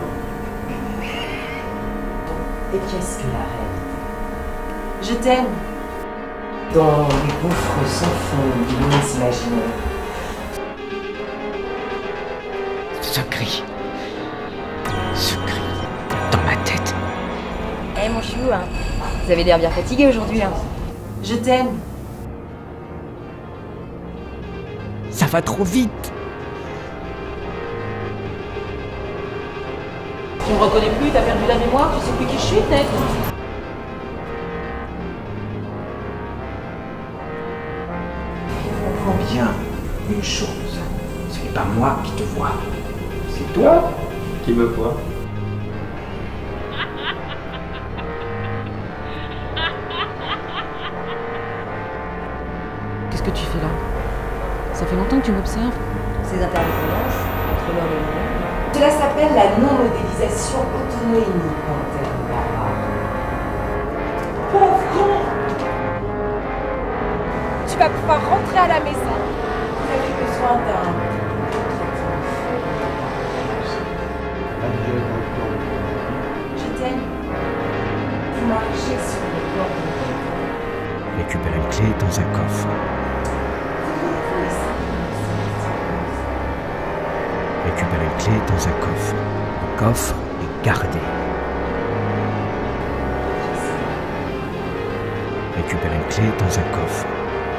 Et qu'est-ce que la réalité? Je t'aime. Dans les gouffres sans fond d'immenses imaginaires. Ce cri. Ce cri. Dans ma tête. Eh hey, mon chou, hein. Vous avez l'air bien fatigué aujourd'hui. Hein. Je t'aime. Ça va trop vite. Tu me reconnais plus, t'as perdu la mémoire, tu sais plus qui je suis, peut-être? Comprends bien une chose. Ce n'est pas moi qui te vois. C'est toi qui me vois. Qu'est-ce que tu fais là? Ça fait longtemps que tu m'observes. Ces interdépendances entre l'homme et le monde. Cela s'appelle la non-modélisation autonoémique en termes barbares. Pauvre con! Tu vas pouvoir rentrer à la maison. Vous avez besoin d'un... Je t'aime. Vous marchez sur le bord de l'eau. Récupérer une clé dans un coffre. Récupérer une clé dans un coffre. Le coffre est gardé. Récupérer une clé dans un coffre.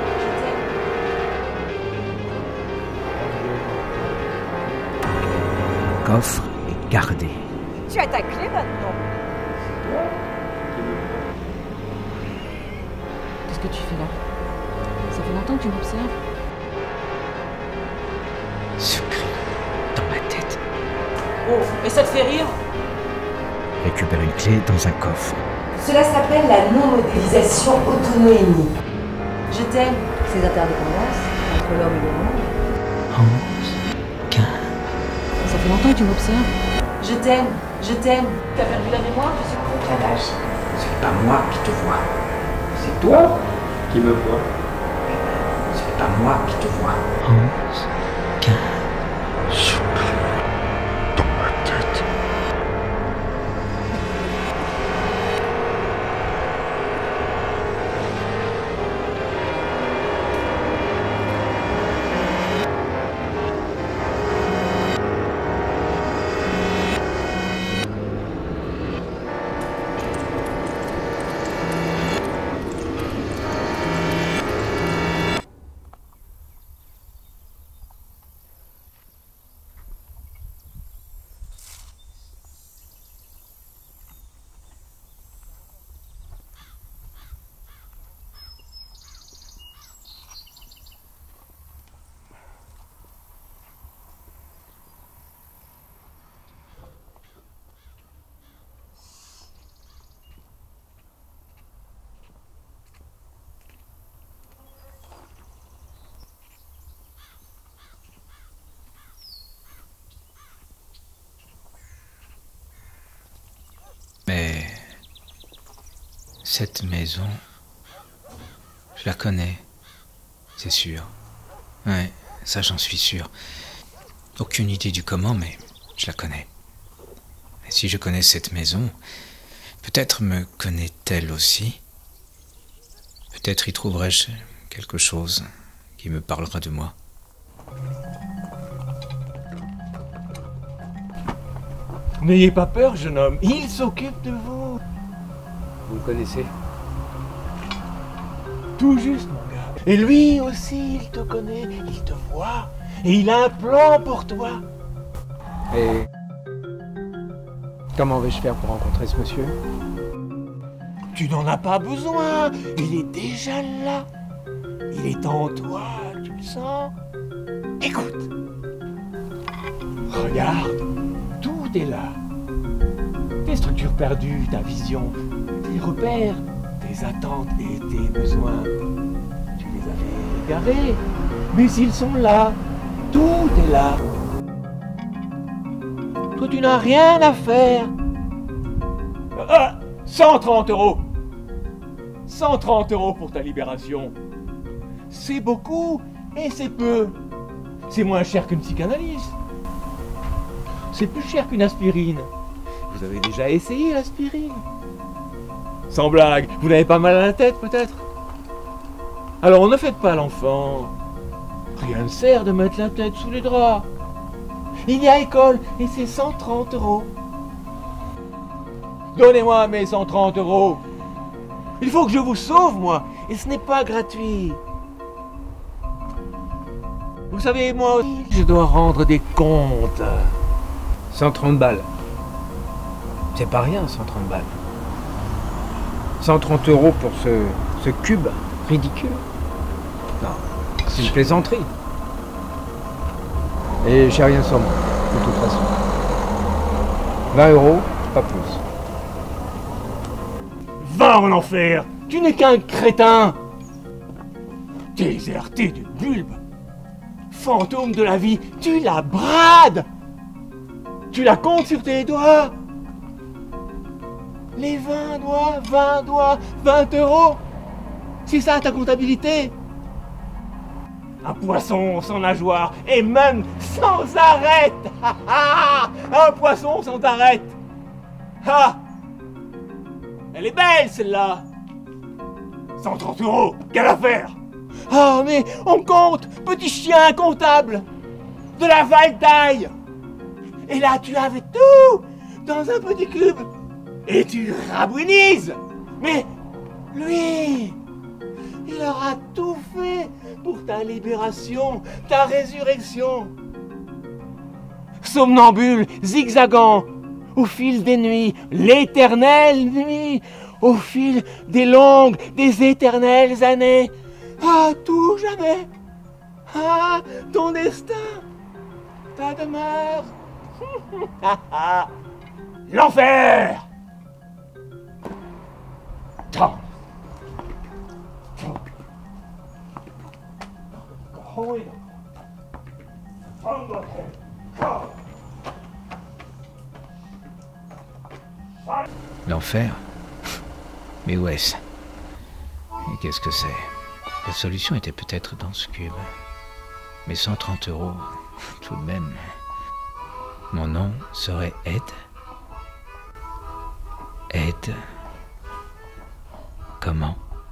Le coffre est gardé. Tu as ta clé maintenant. Qu'est-ce que tu fais là? Ça fait longtemps que tu m'observes. Ce cri dans ma tête. Oh, et ça te fait rire? Récupérer une clé dans un coffre. Cela s'appelle la non-modélisation autonoémique. Je t'aime. Ces interdépendances entre l'homme et le monde. onze, quinze. Ça fait longtemps que tu m'observes. Je t'aime, je t'aime. T'as perdu la mémoire, je suppose? Kalash, c'est pas moi qui te vois. C'est toi qui me vois. C'est pas moi qui te vois. onze, quinze. Ce cri dans ma tête. Mais cette maison, je la connais, c'est sûr. Ouais, ça j'en suis sûr. Aucune idée du comment, mais je la connais. Et si je connais cette maison, peut-être me connaît-elle aussi. Peut-être y trouverai-je quelque chose qui me parlera de moi. N'ayez pas peur, jeune homme, il s'occupe de vous. Vous me connaissez? Tout juste, mon gars. Et lui aussi, il te connaît, il te voit, et il a un plan pour toi. Et comment vais-je faire pour rencontrer ce monsieur? Tu n'en as pas besoin, il est déjà là. Il est en toi, tu le sens? Écoute. Regarde, tout est là. Tes structures perdues, ta vision, tes repères, tes attentes et tes besoins. Tu les avais égarés, mais ils sont là. Tout est là. Toi, tu n'as rien à faire. Ah, cent trente euros. cent trente euros pour ta libération. C'est beaucoup et c'est peu. C'est moins cher qu'une psychanalyse. C'est plus cher qu'une aspirine. Vous avez déjà essayé l'aspirine? Sans blague, vous n'avez pas mal à la tête peut-être? Alors ne faites pas l'enfant. Rien ne sert de mettre la tête sous les draps. Il y a école et c'est cent trente euros. Donnez-moi mes cent trente euros. Il faut que je vous sauve, moi, et ce n'est pas gratuit. Vous savez, moi aussi, je dois rendre des comptes. cent trente balles. C'est pas rien, cent trente balles. cent trente euros pour ce, ce cube ridicule. Non, c'est une plaisanterie. Et j'ai rien sur moi, de toute façon. vingt euros, pas plus. Va en enfer! Tu n'es qu'un crétin! Déserté d'une bulbe! fantôme de la vie, tu la brades. Tu la comptes sur tes doigts. Les vingt doigts, vingt doigts, vingt euros. C'est ça ta comptabilité? Un poisson sans nageoire et même sans arête. Un poisson sans arête. Ah, elle est belle celle-là. cent trente euros, quelle affaire? Ah mais on compte, petit chien comptable. De la valtaille. Et là tu avais tout dans un petit cube. Et tu rabouinises. Mais lui, il aura tout fait pour ta libération, ta résurrection. Somnambule, zigzagant, au fil des nuits, l'éternelle nuit, au fil des longues, des éternelles années, à tout jamais, ah, ton destin, ta demeure, l'enfer. L'enfer? Mais où est-ce? Et qu'est-ce que c'est? La solution était peut-être dans ce cube. Mais cent trente euros, tout de même. Mon nom serait Ed. Ed. Comment?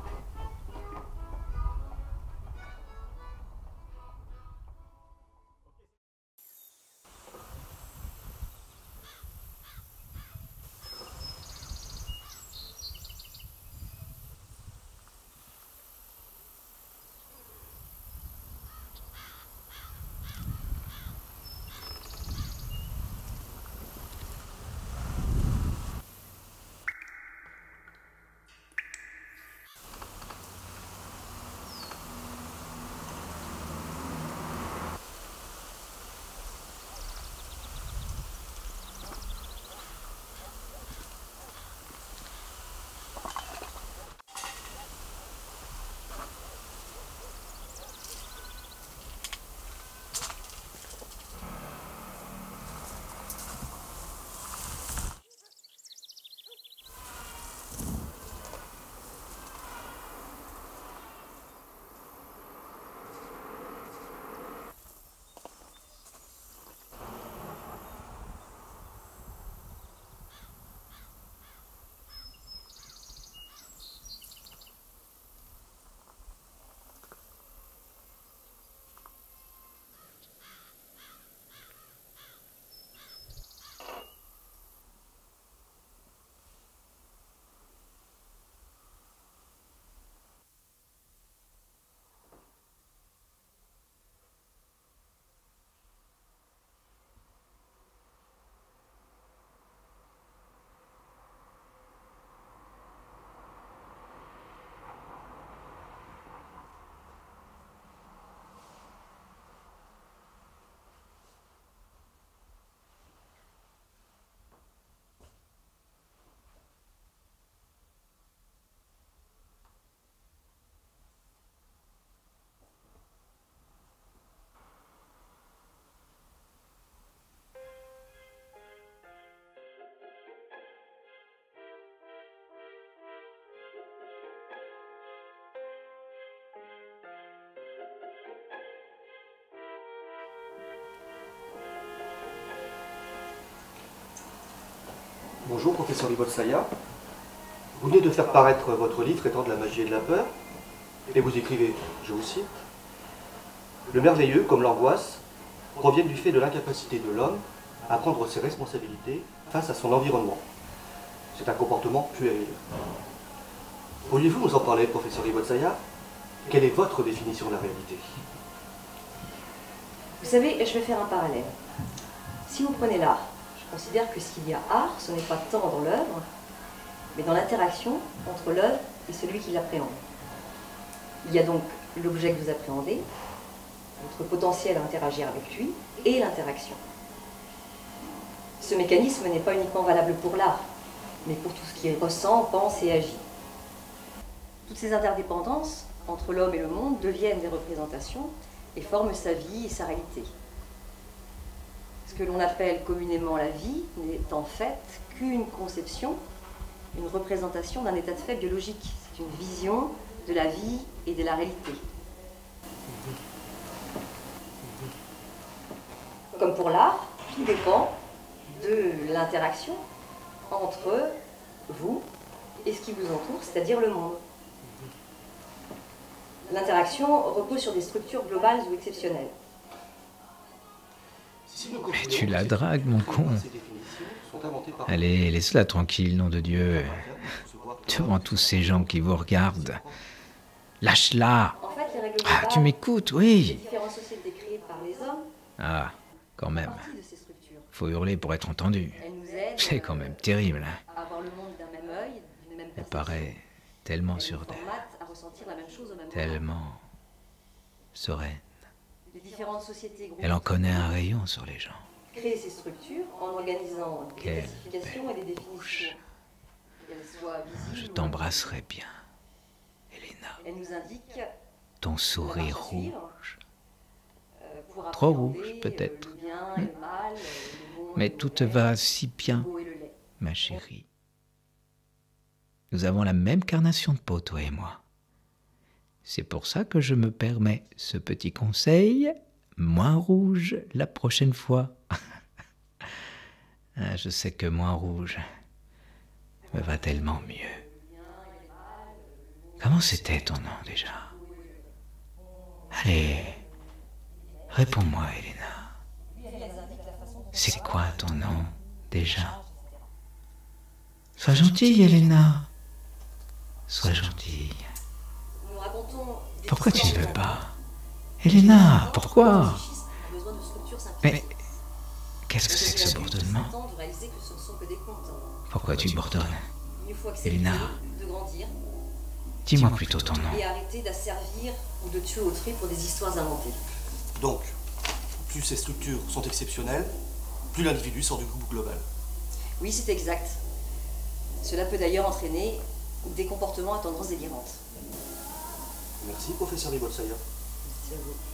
Bonjour, professeur Libotsaya. Vous venez de faire paraître votre livre traitant de la magie et de la peur, et vous écrivez, je vous cite, « Le merveilleux, comme l'angoisse, proviennent du fait de l'incapacité de l'homme à prendre ses responsabilités face à son environnement. C'est un comportement puéril. » Pourriez-vous nous en parler, professeur Libotsaya? Quelle est votre définition de la réalité? Vous savez, je vais faire un parallèle. Si vous prenez l'art, je considère que s'il y a art, ce n'est pas tant dans l'œuvre, mais dans l'interaction entre l'œuvre et celui qui l'appréhende. Il y a donc l'objet que vous appréhendez, votre potentiel à interagir avec lui, et l'interaction. Ce mécanisme n'est pas uniquement valable pour l'art, mais pour tout ce qui ressent, pense et agit. Toutes ces interdépendances entre l'homme et le monde deviennent des représentations et forme sa vie et sa réalité. Ce que l'on appelle communément la vie n'est en fait qu'une conception, une représentation d'un état de fait biologique. C'est une vision de la vie et de la réalité. Comme pour l'art, tout dépend de l'interaction entre vous et ce qui vous entoure, c'est-à-dire le monde. L'interaction repose sur des structures globales ou exceptionnelles. Mais tu la dragues, mon con. Allez, laisse-la tranquille, nom de Dieu. Devant tous ces gens qui vous regardent. Lâche-la. En fait, les règles Ah, globales, tu m'écoutes, les oui. différentes sociétés créées par les hommes, Ah, quand même. partie de ces structures. Faut hurler pour être entendu. Elles nous aident C'est quand même terrible. Hein. à avoir le monde d'un même œil, d'une même Elle perception. paraît tellement Elles sûre nous d'elle. formatent à ressentir la même chose au même moment. Tellement sereine. Les différentes sociétés groupées Elle en connaît un rayon sur les gens. créent ces structures en organisant des Quelle classifications et des définitions. Qu'elles soient visibles Je ou t'embrasserai bien. invisibles. Elles nous indiquent Ton sourire la marche à suivre, rouge. euh, pour Trop appréhender, rouge, euh, peut-être. le bien et le mal, euh, le bon et Mais le tout te mauvais, va si bien, le beau et le laid. ma chérie. Nous avons la même carnation de peau, toi et moi. C'est pour ça que je me permets ce petit conseil, moins rouge la prochaine fois. Ah, je sais que moins rouge me va tellement mieux. Comment c'était ton nom déjà? Allez, réponds-moi, Elena. C'est quoi ton nom déjà? Sois gentille, Elena. Sois gentille. Nous racontons des Pourquoi tu ne histoires veux pas? Elena, pourquoi? a besoin de structures Mais simplifiées. qu'est-ce que c'est que ce bourdonnement? Temps de réaliser que ce ne sont que des contes. Pourquoi tu bourdonnes? Il faut accepter Elena, de grandir dis-moi plutôt ton nom. et arrêter d'asservir ou de tuer autrui pour des histoires inventées. Donc, plus ces structures sont exceptionnelles, plus l'individu sort du groupe global. Oui, c'est exact. Cela peut d'ailleurs entraîner des comportements à tendance délirante. Merci, professeur Ribot-Sayer. Merci à vous.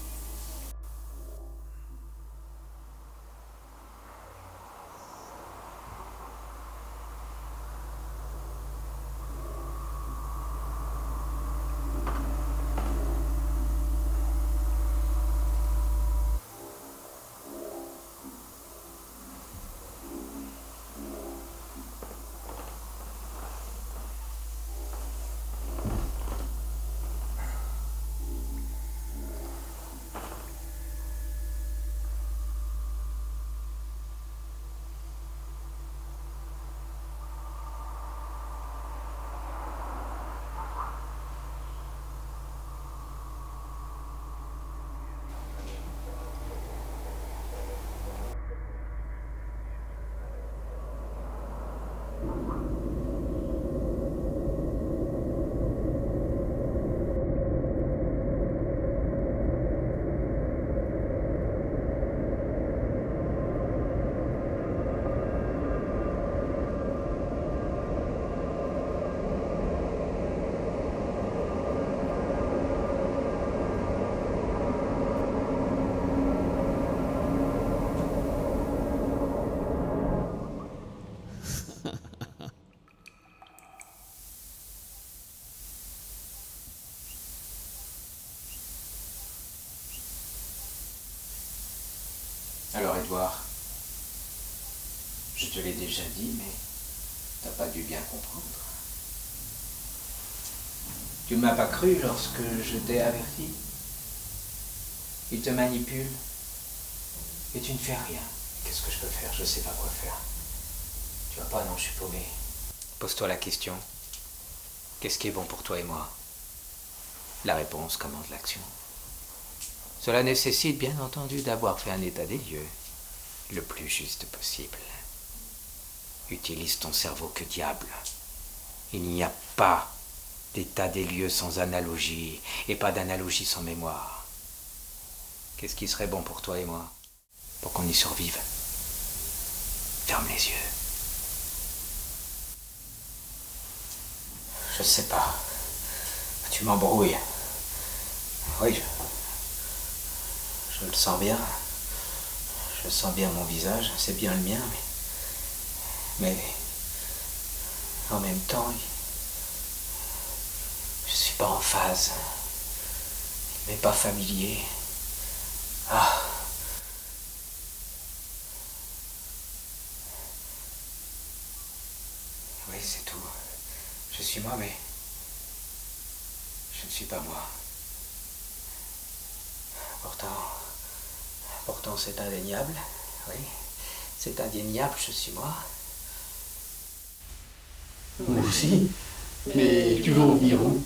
Alors, Edouard, je te l'ai déjà dit, mais t'as pas dû bien comprendre. Tu ne m'as pas cru lorsque je t'ai averti. Il te manipule et tu ne fais rien. Qu'est-ce que je peux faire? Je sais pas quoi faire. Tu vois pas, non, je suis paumé. Pose-toi la question. Qu'est-ce qui est bon pour toi et moi? La réponse commande l'action. Cela nécessite bien entendu d'avoir fait un état des lieux, le plus juste possible. Utilise ton cerveau, que diable. Il n'y a pas d'état des lieux sans analogie, et pas d'analogie sans mémoire. Qu'est-ce qui serait bon pour toi et moi, pour qu'on y survive? Ferme les yeux. Je sais pas. Tu m'embrouilles. Oui, je... Je le sens bien. Je sens bien mon visage, c'est bien le mien, mais... Mais... En même temps, je suis pas en phase. Il m'est pas familier. Ah. Oui, c'est tout. Je suis moi, mais... Je ne suis pas moi. Pourtant... Pourtant, c'est indéniable. Oui. C'est indéniable, je suis moi. Moi aussi. Mais tu veux revenir où?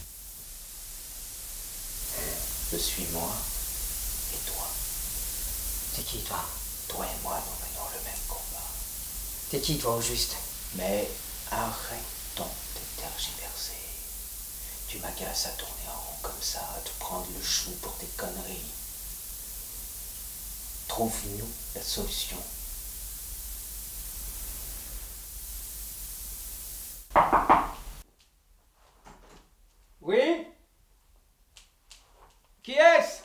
Je suis moi et toi. C'est qui toi? Toi et moi, nous menons le même combat. T'es qui toi au juste? Mais arrêtons de tergiverser. Tu m'agaces à tourner en rond comme ça, à te prendre le chou pour tes conneries. Trouve-nous la solution. Oui? Qui est-ce?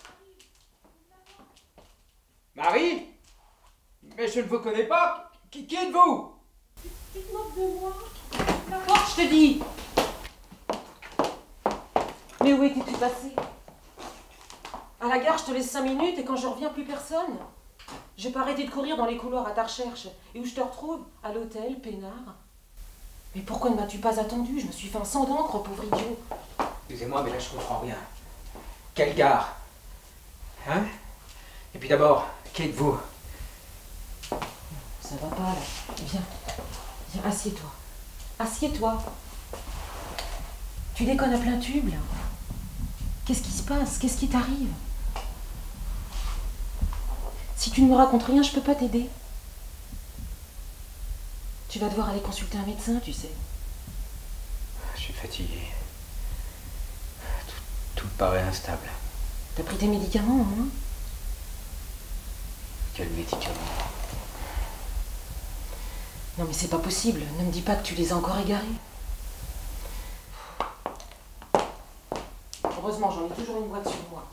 Marie? Mais je ne vous connais pas. Qui, qui êtes-vous? Tu te moques de moi? D'accord, je te dis. Mais où étais-tu passé? À la gare, je te laisse cinq minutes et quand je reviens, plus personne. J'ai pas arrêté de courir dans les couloirs à ta recherche. Et où je te retrouve? À l'hôtel, peinard. Mais pourquoi ne m'as-tu pas attendu? Je me suis fait un sang d'encre, pauvre idiot. Excusez-moi, mais là je comprends rien. Quelle gare? Hein? Et puis d'abord, qui êtes-vous? Ça va pas là. Viens. Viens, assieds-toi. Assieds-toi. Tu déconnes à plein tube là. Qu'est-ce qui se passe? Qu'est-ce qui t'arrive? Si tu ne me racontes rien, je peux pas t'aider. Tu vas devoir aller consulter un médecin, tu sais. Je suis fatigué. Tout, tout me paraît instable. T'as pris tes médicaments, hein? Quels médicaments? Non mais c'est pas possible. Ne me dis pas que tu les as encore égarés. Heureusement, j'en ai toujours une boîte sur moi.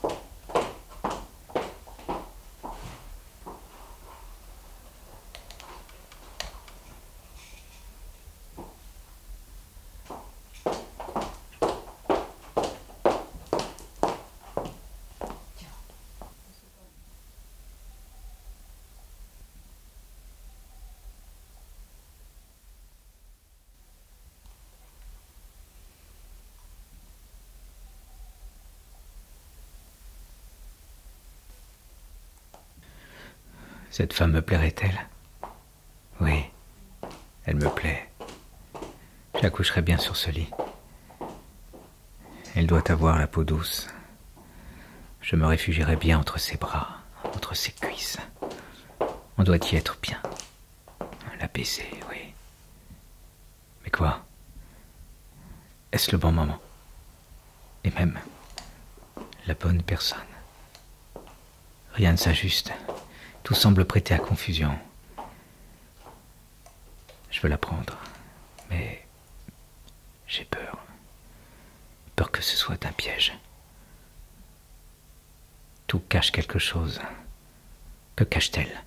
Cette femme me plairait-elle? Oui, elle me plaît. J'accoucherai bien sur ce lit. Elle doit avoir la peau douce. Je me réfugierai bien entre ses bras, entre ses cuisses. On doit y être bien. La baiser, oui. Mais quoi? Est-ce le bon moment? Et même la bonne personne? Rien ne s'ajuste. Tout semble prêter à confusion. Je veux la prendre, mais j'ai peur. Peur que ce soit un piège. Tout cache quelque chose. Que cache-t-elle?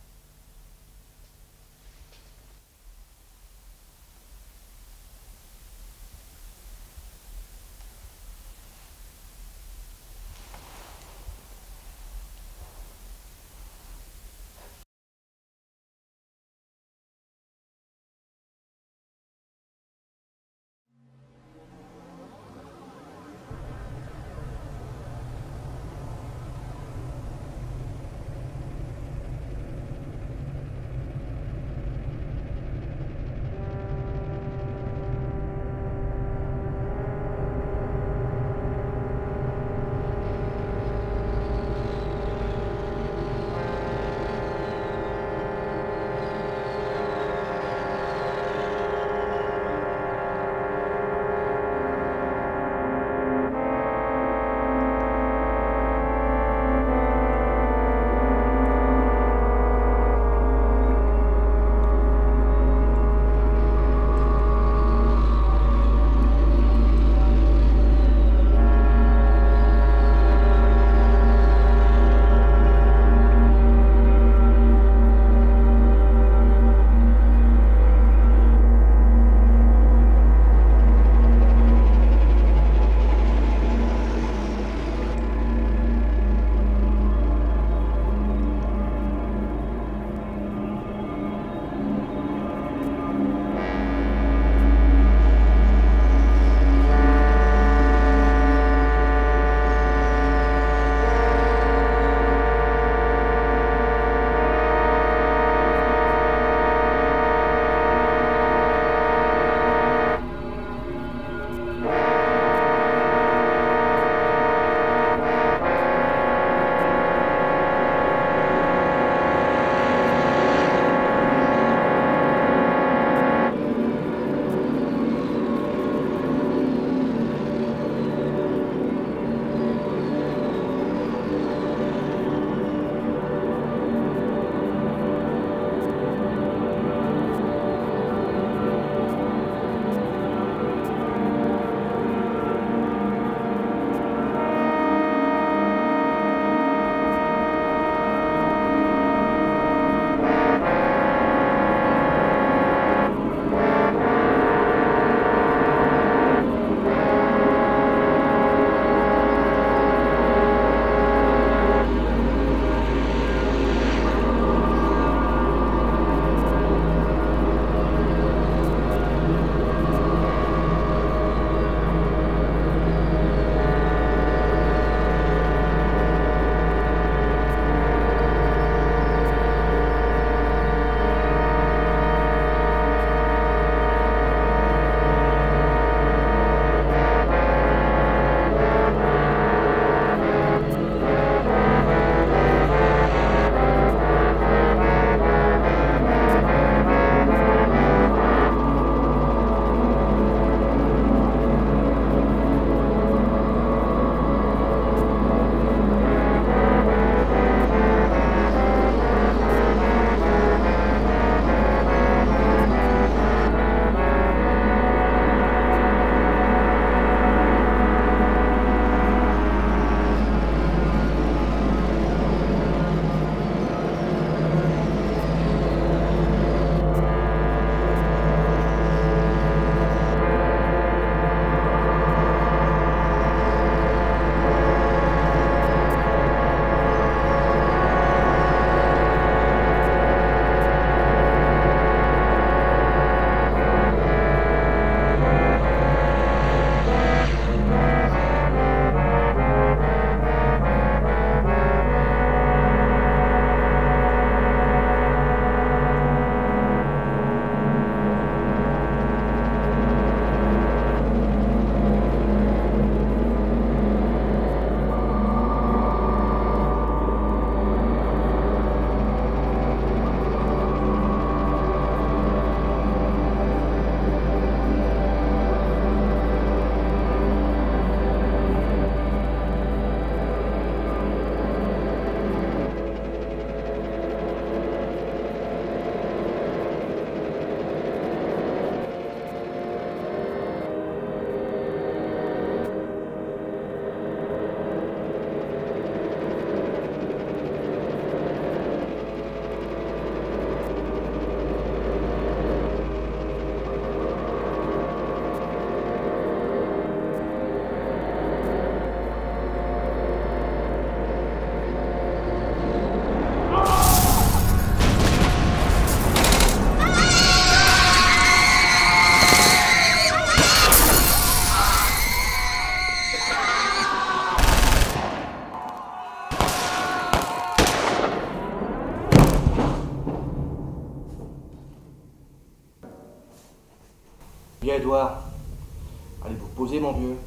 Edouard. Allez vous poser, mon vieux.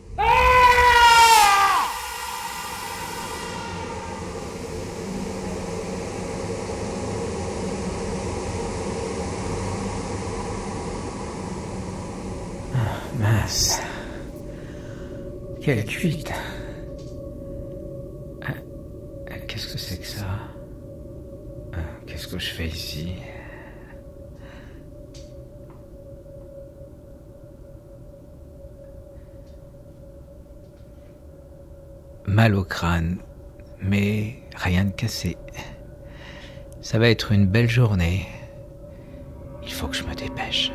Mince. Quelle cuite. Qu'est-ce que c'est que ça? Qu'est-ce que je fais ici? Mal au crâne, mais rien de cassé. Ça va être une belle journée. Il faut que je me dépêche.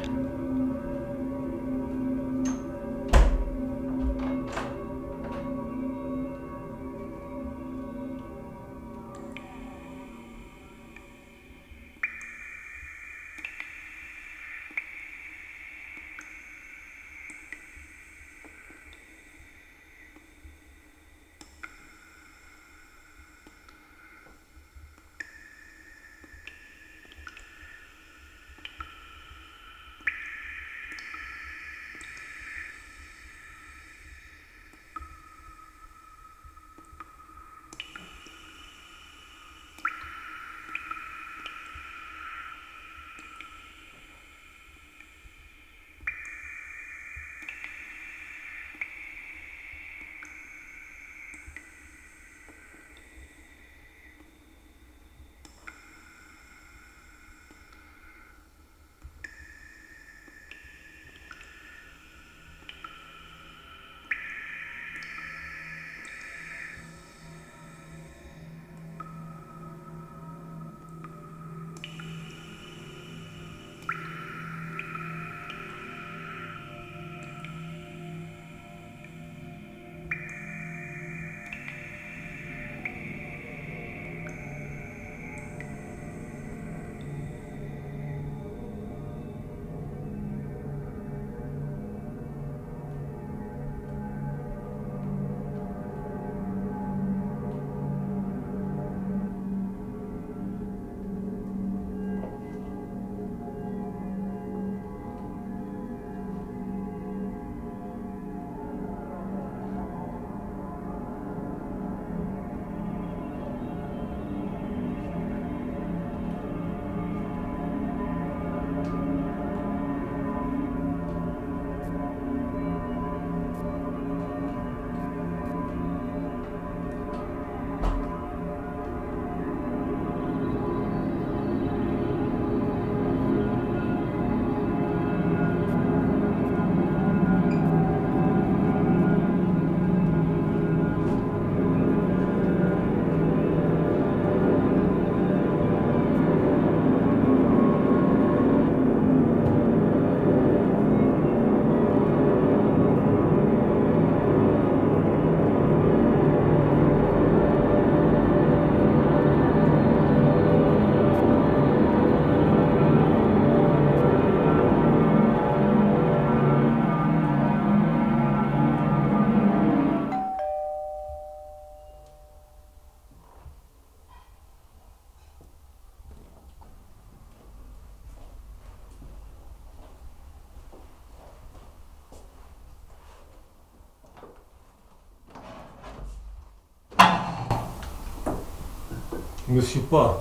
Monsieur Park,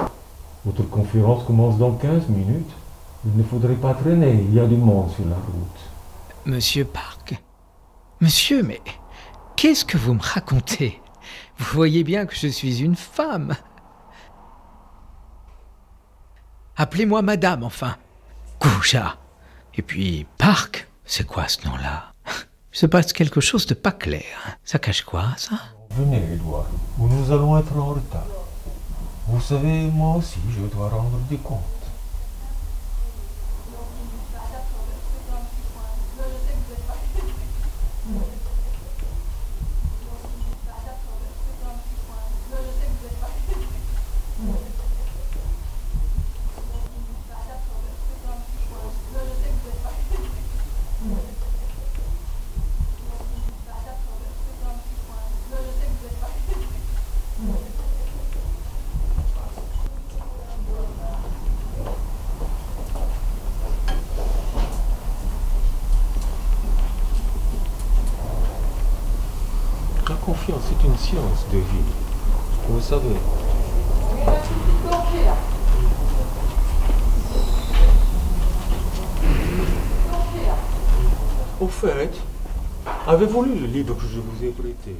votre conférence commence dans quinze minutes. Il ne faudrait pas traîner, il y a du monde sur la route. Monsieur Park, monsieur, mais qu'est-ce que vous me racontez? Vous voyez bien que je suis une femme. Appelez-moi madame, enfin. Kouja. Et puis, Park, c'est quoi ce nom-là? Il se passe quelque chose de pas clair. Ça cache quoi, ça? Venez, Edouard, ou nous allons être en retard. Vous savez, moi aussi, je dois rendre des comptes. confiance, c'est une science de vie. Vous savez. Au fait, avez-vous lu le livre que je vous ai prêté?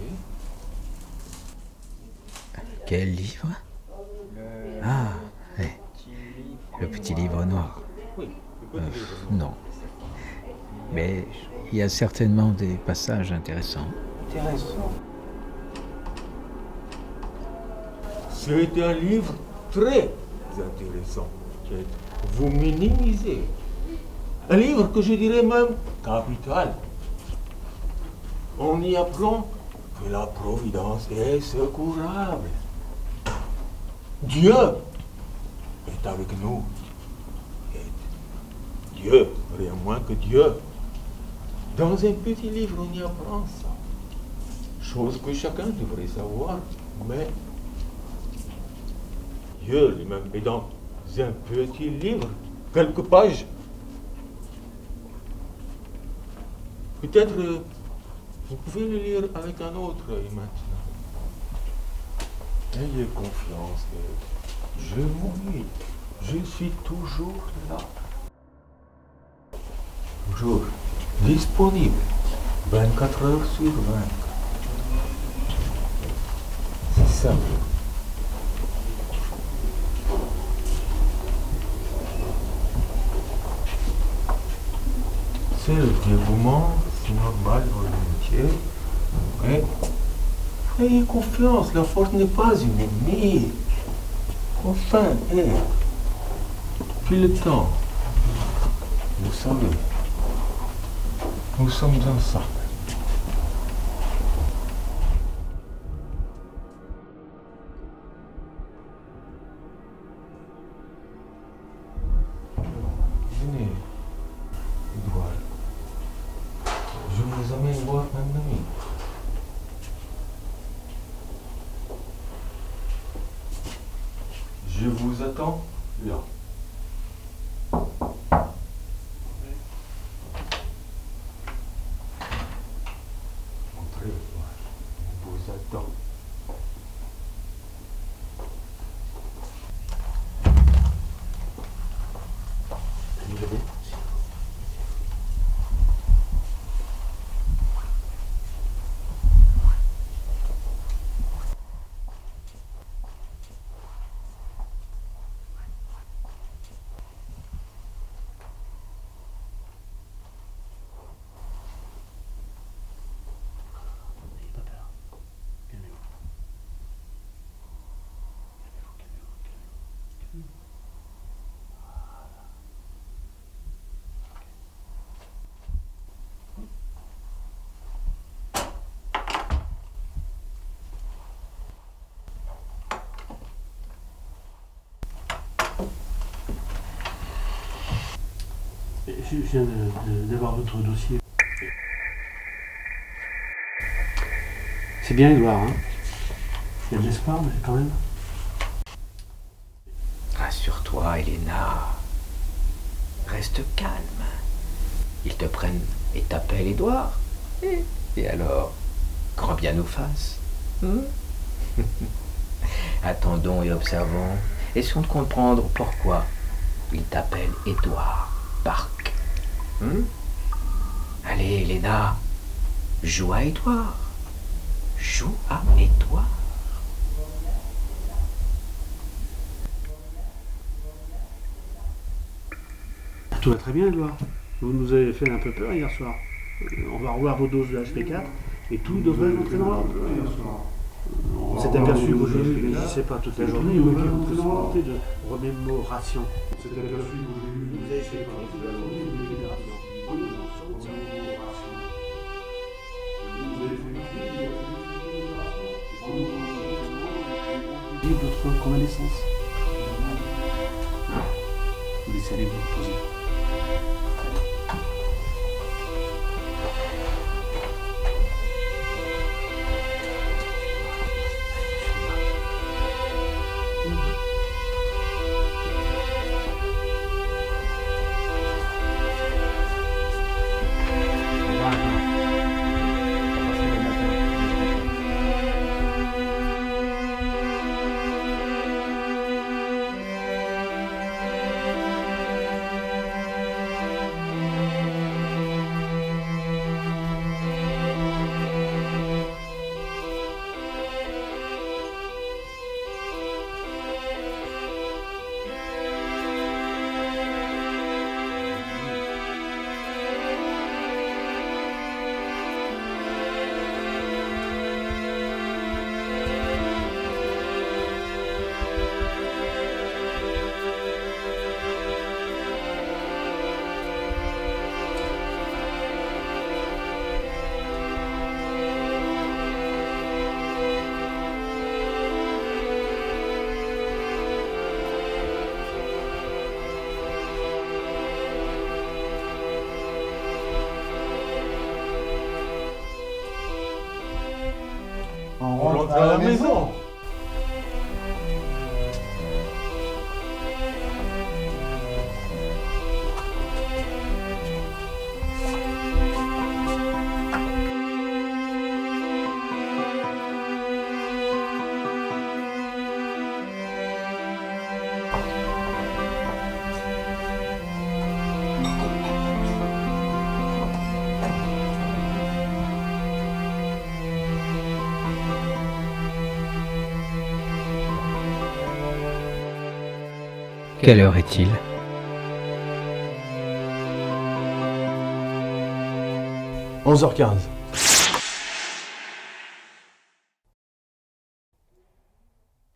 Quel livre? Ah, oui. Le petit livre noir. Euh, non. Mais il y a certainement des passages intéressants. Intéressant. C'est un livre très intéressant. Vous minimisez. Un livre que je dirais même capital. On y apprend que la Providence est secourable. Dieu est avec nous. Et Dieu, rien moins que Dieu. Dans un petit livre, on y apprend ça. Chose que chacun devrait savoir, mais Dieu lui-même est dans un petit livre, quelques pages. Peut-être euh, vous pouvez le lire avec un autre œil maintenant. Ayez confiance, je vous dis, je suis toujours là. Toujours disponible, vingt-quatre heures sur vingt. C'est simple. C'est le dévouement, c'est normal, volontiers. Mais ayez confiance, la force n'est pas une ennemie. Enfin, et puis le temps, vous savez, nous sommes ensemble. Venez, Edouard. Je vous amène voir un ami. Je vous attends là. Entrez, on vous attend. Vous l'avez ? Je viens d'avoir votre dossier. C'est bien, Edouard, hein? Il y a de l'espoir, mais quand même. Rassure-toi, Elena. Reste calme. Ils te prennent et t'appellent Édouard. Et, et alors, grand bien nous fasse. Hmm? Attendons et observons. Essayons de comprendre pourquoi ils t'appellent Édouard Park. Hmm? Allez, Elena, joue à Édouard. Joue à Édouard. Tout va très bien, Edouard. Vous nous avez fait un peu peur hier soir. On va revoir vos doses de H P quatre et tout devrait rentrer dans l'ordre. On s'est aperçu que vous ne réagissez pas toute la journée. On va rentrer dans l'ordre de remémoration. On s'est aperçu que vous ne réagissez pas toute la journée. Votre convalescence. Vous laissez aller vous reposer. On rentre à la maison. Quelle heure est-il? onze heures quinze.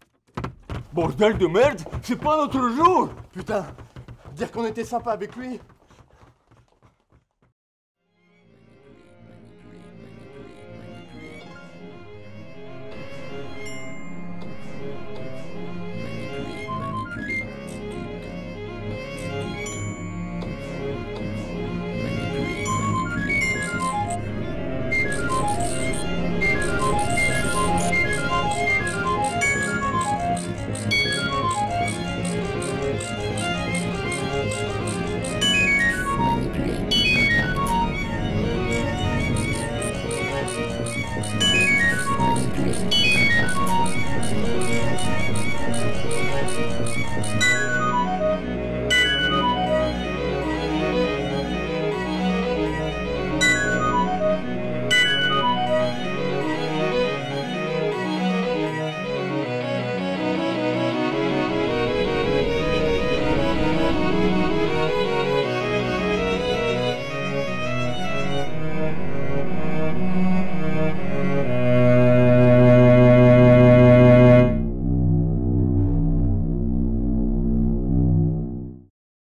Bordel de merde, c'est pas notre jour! Putain, dire qu'on était sympa avec lui,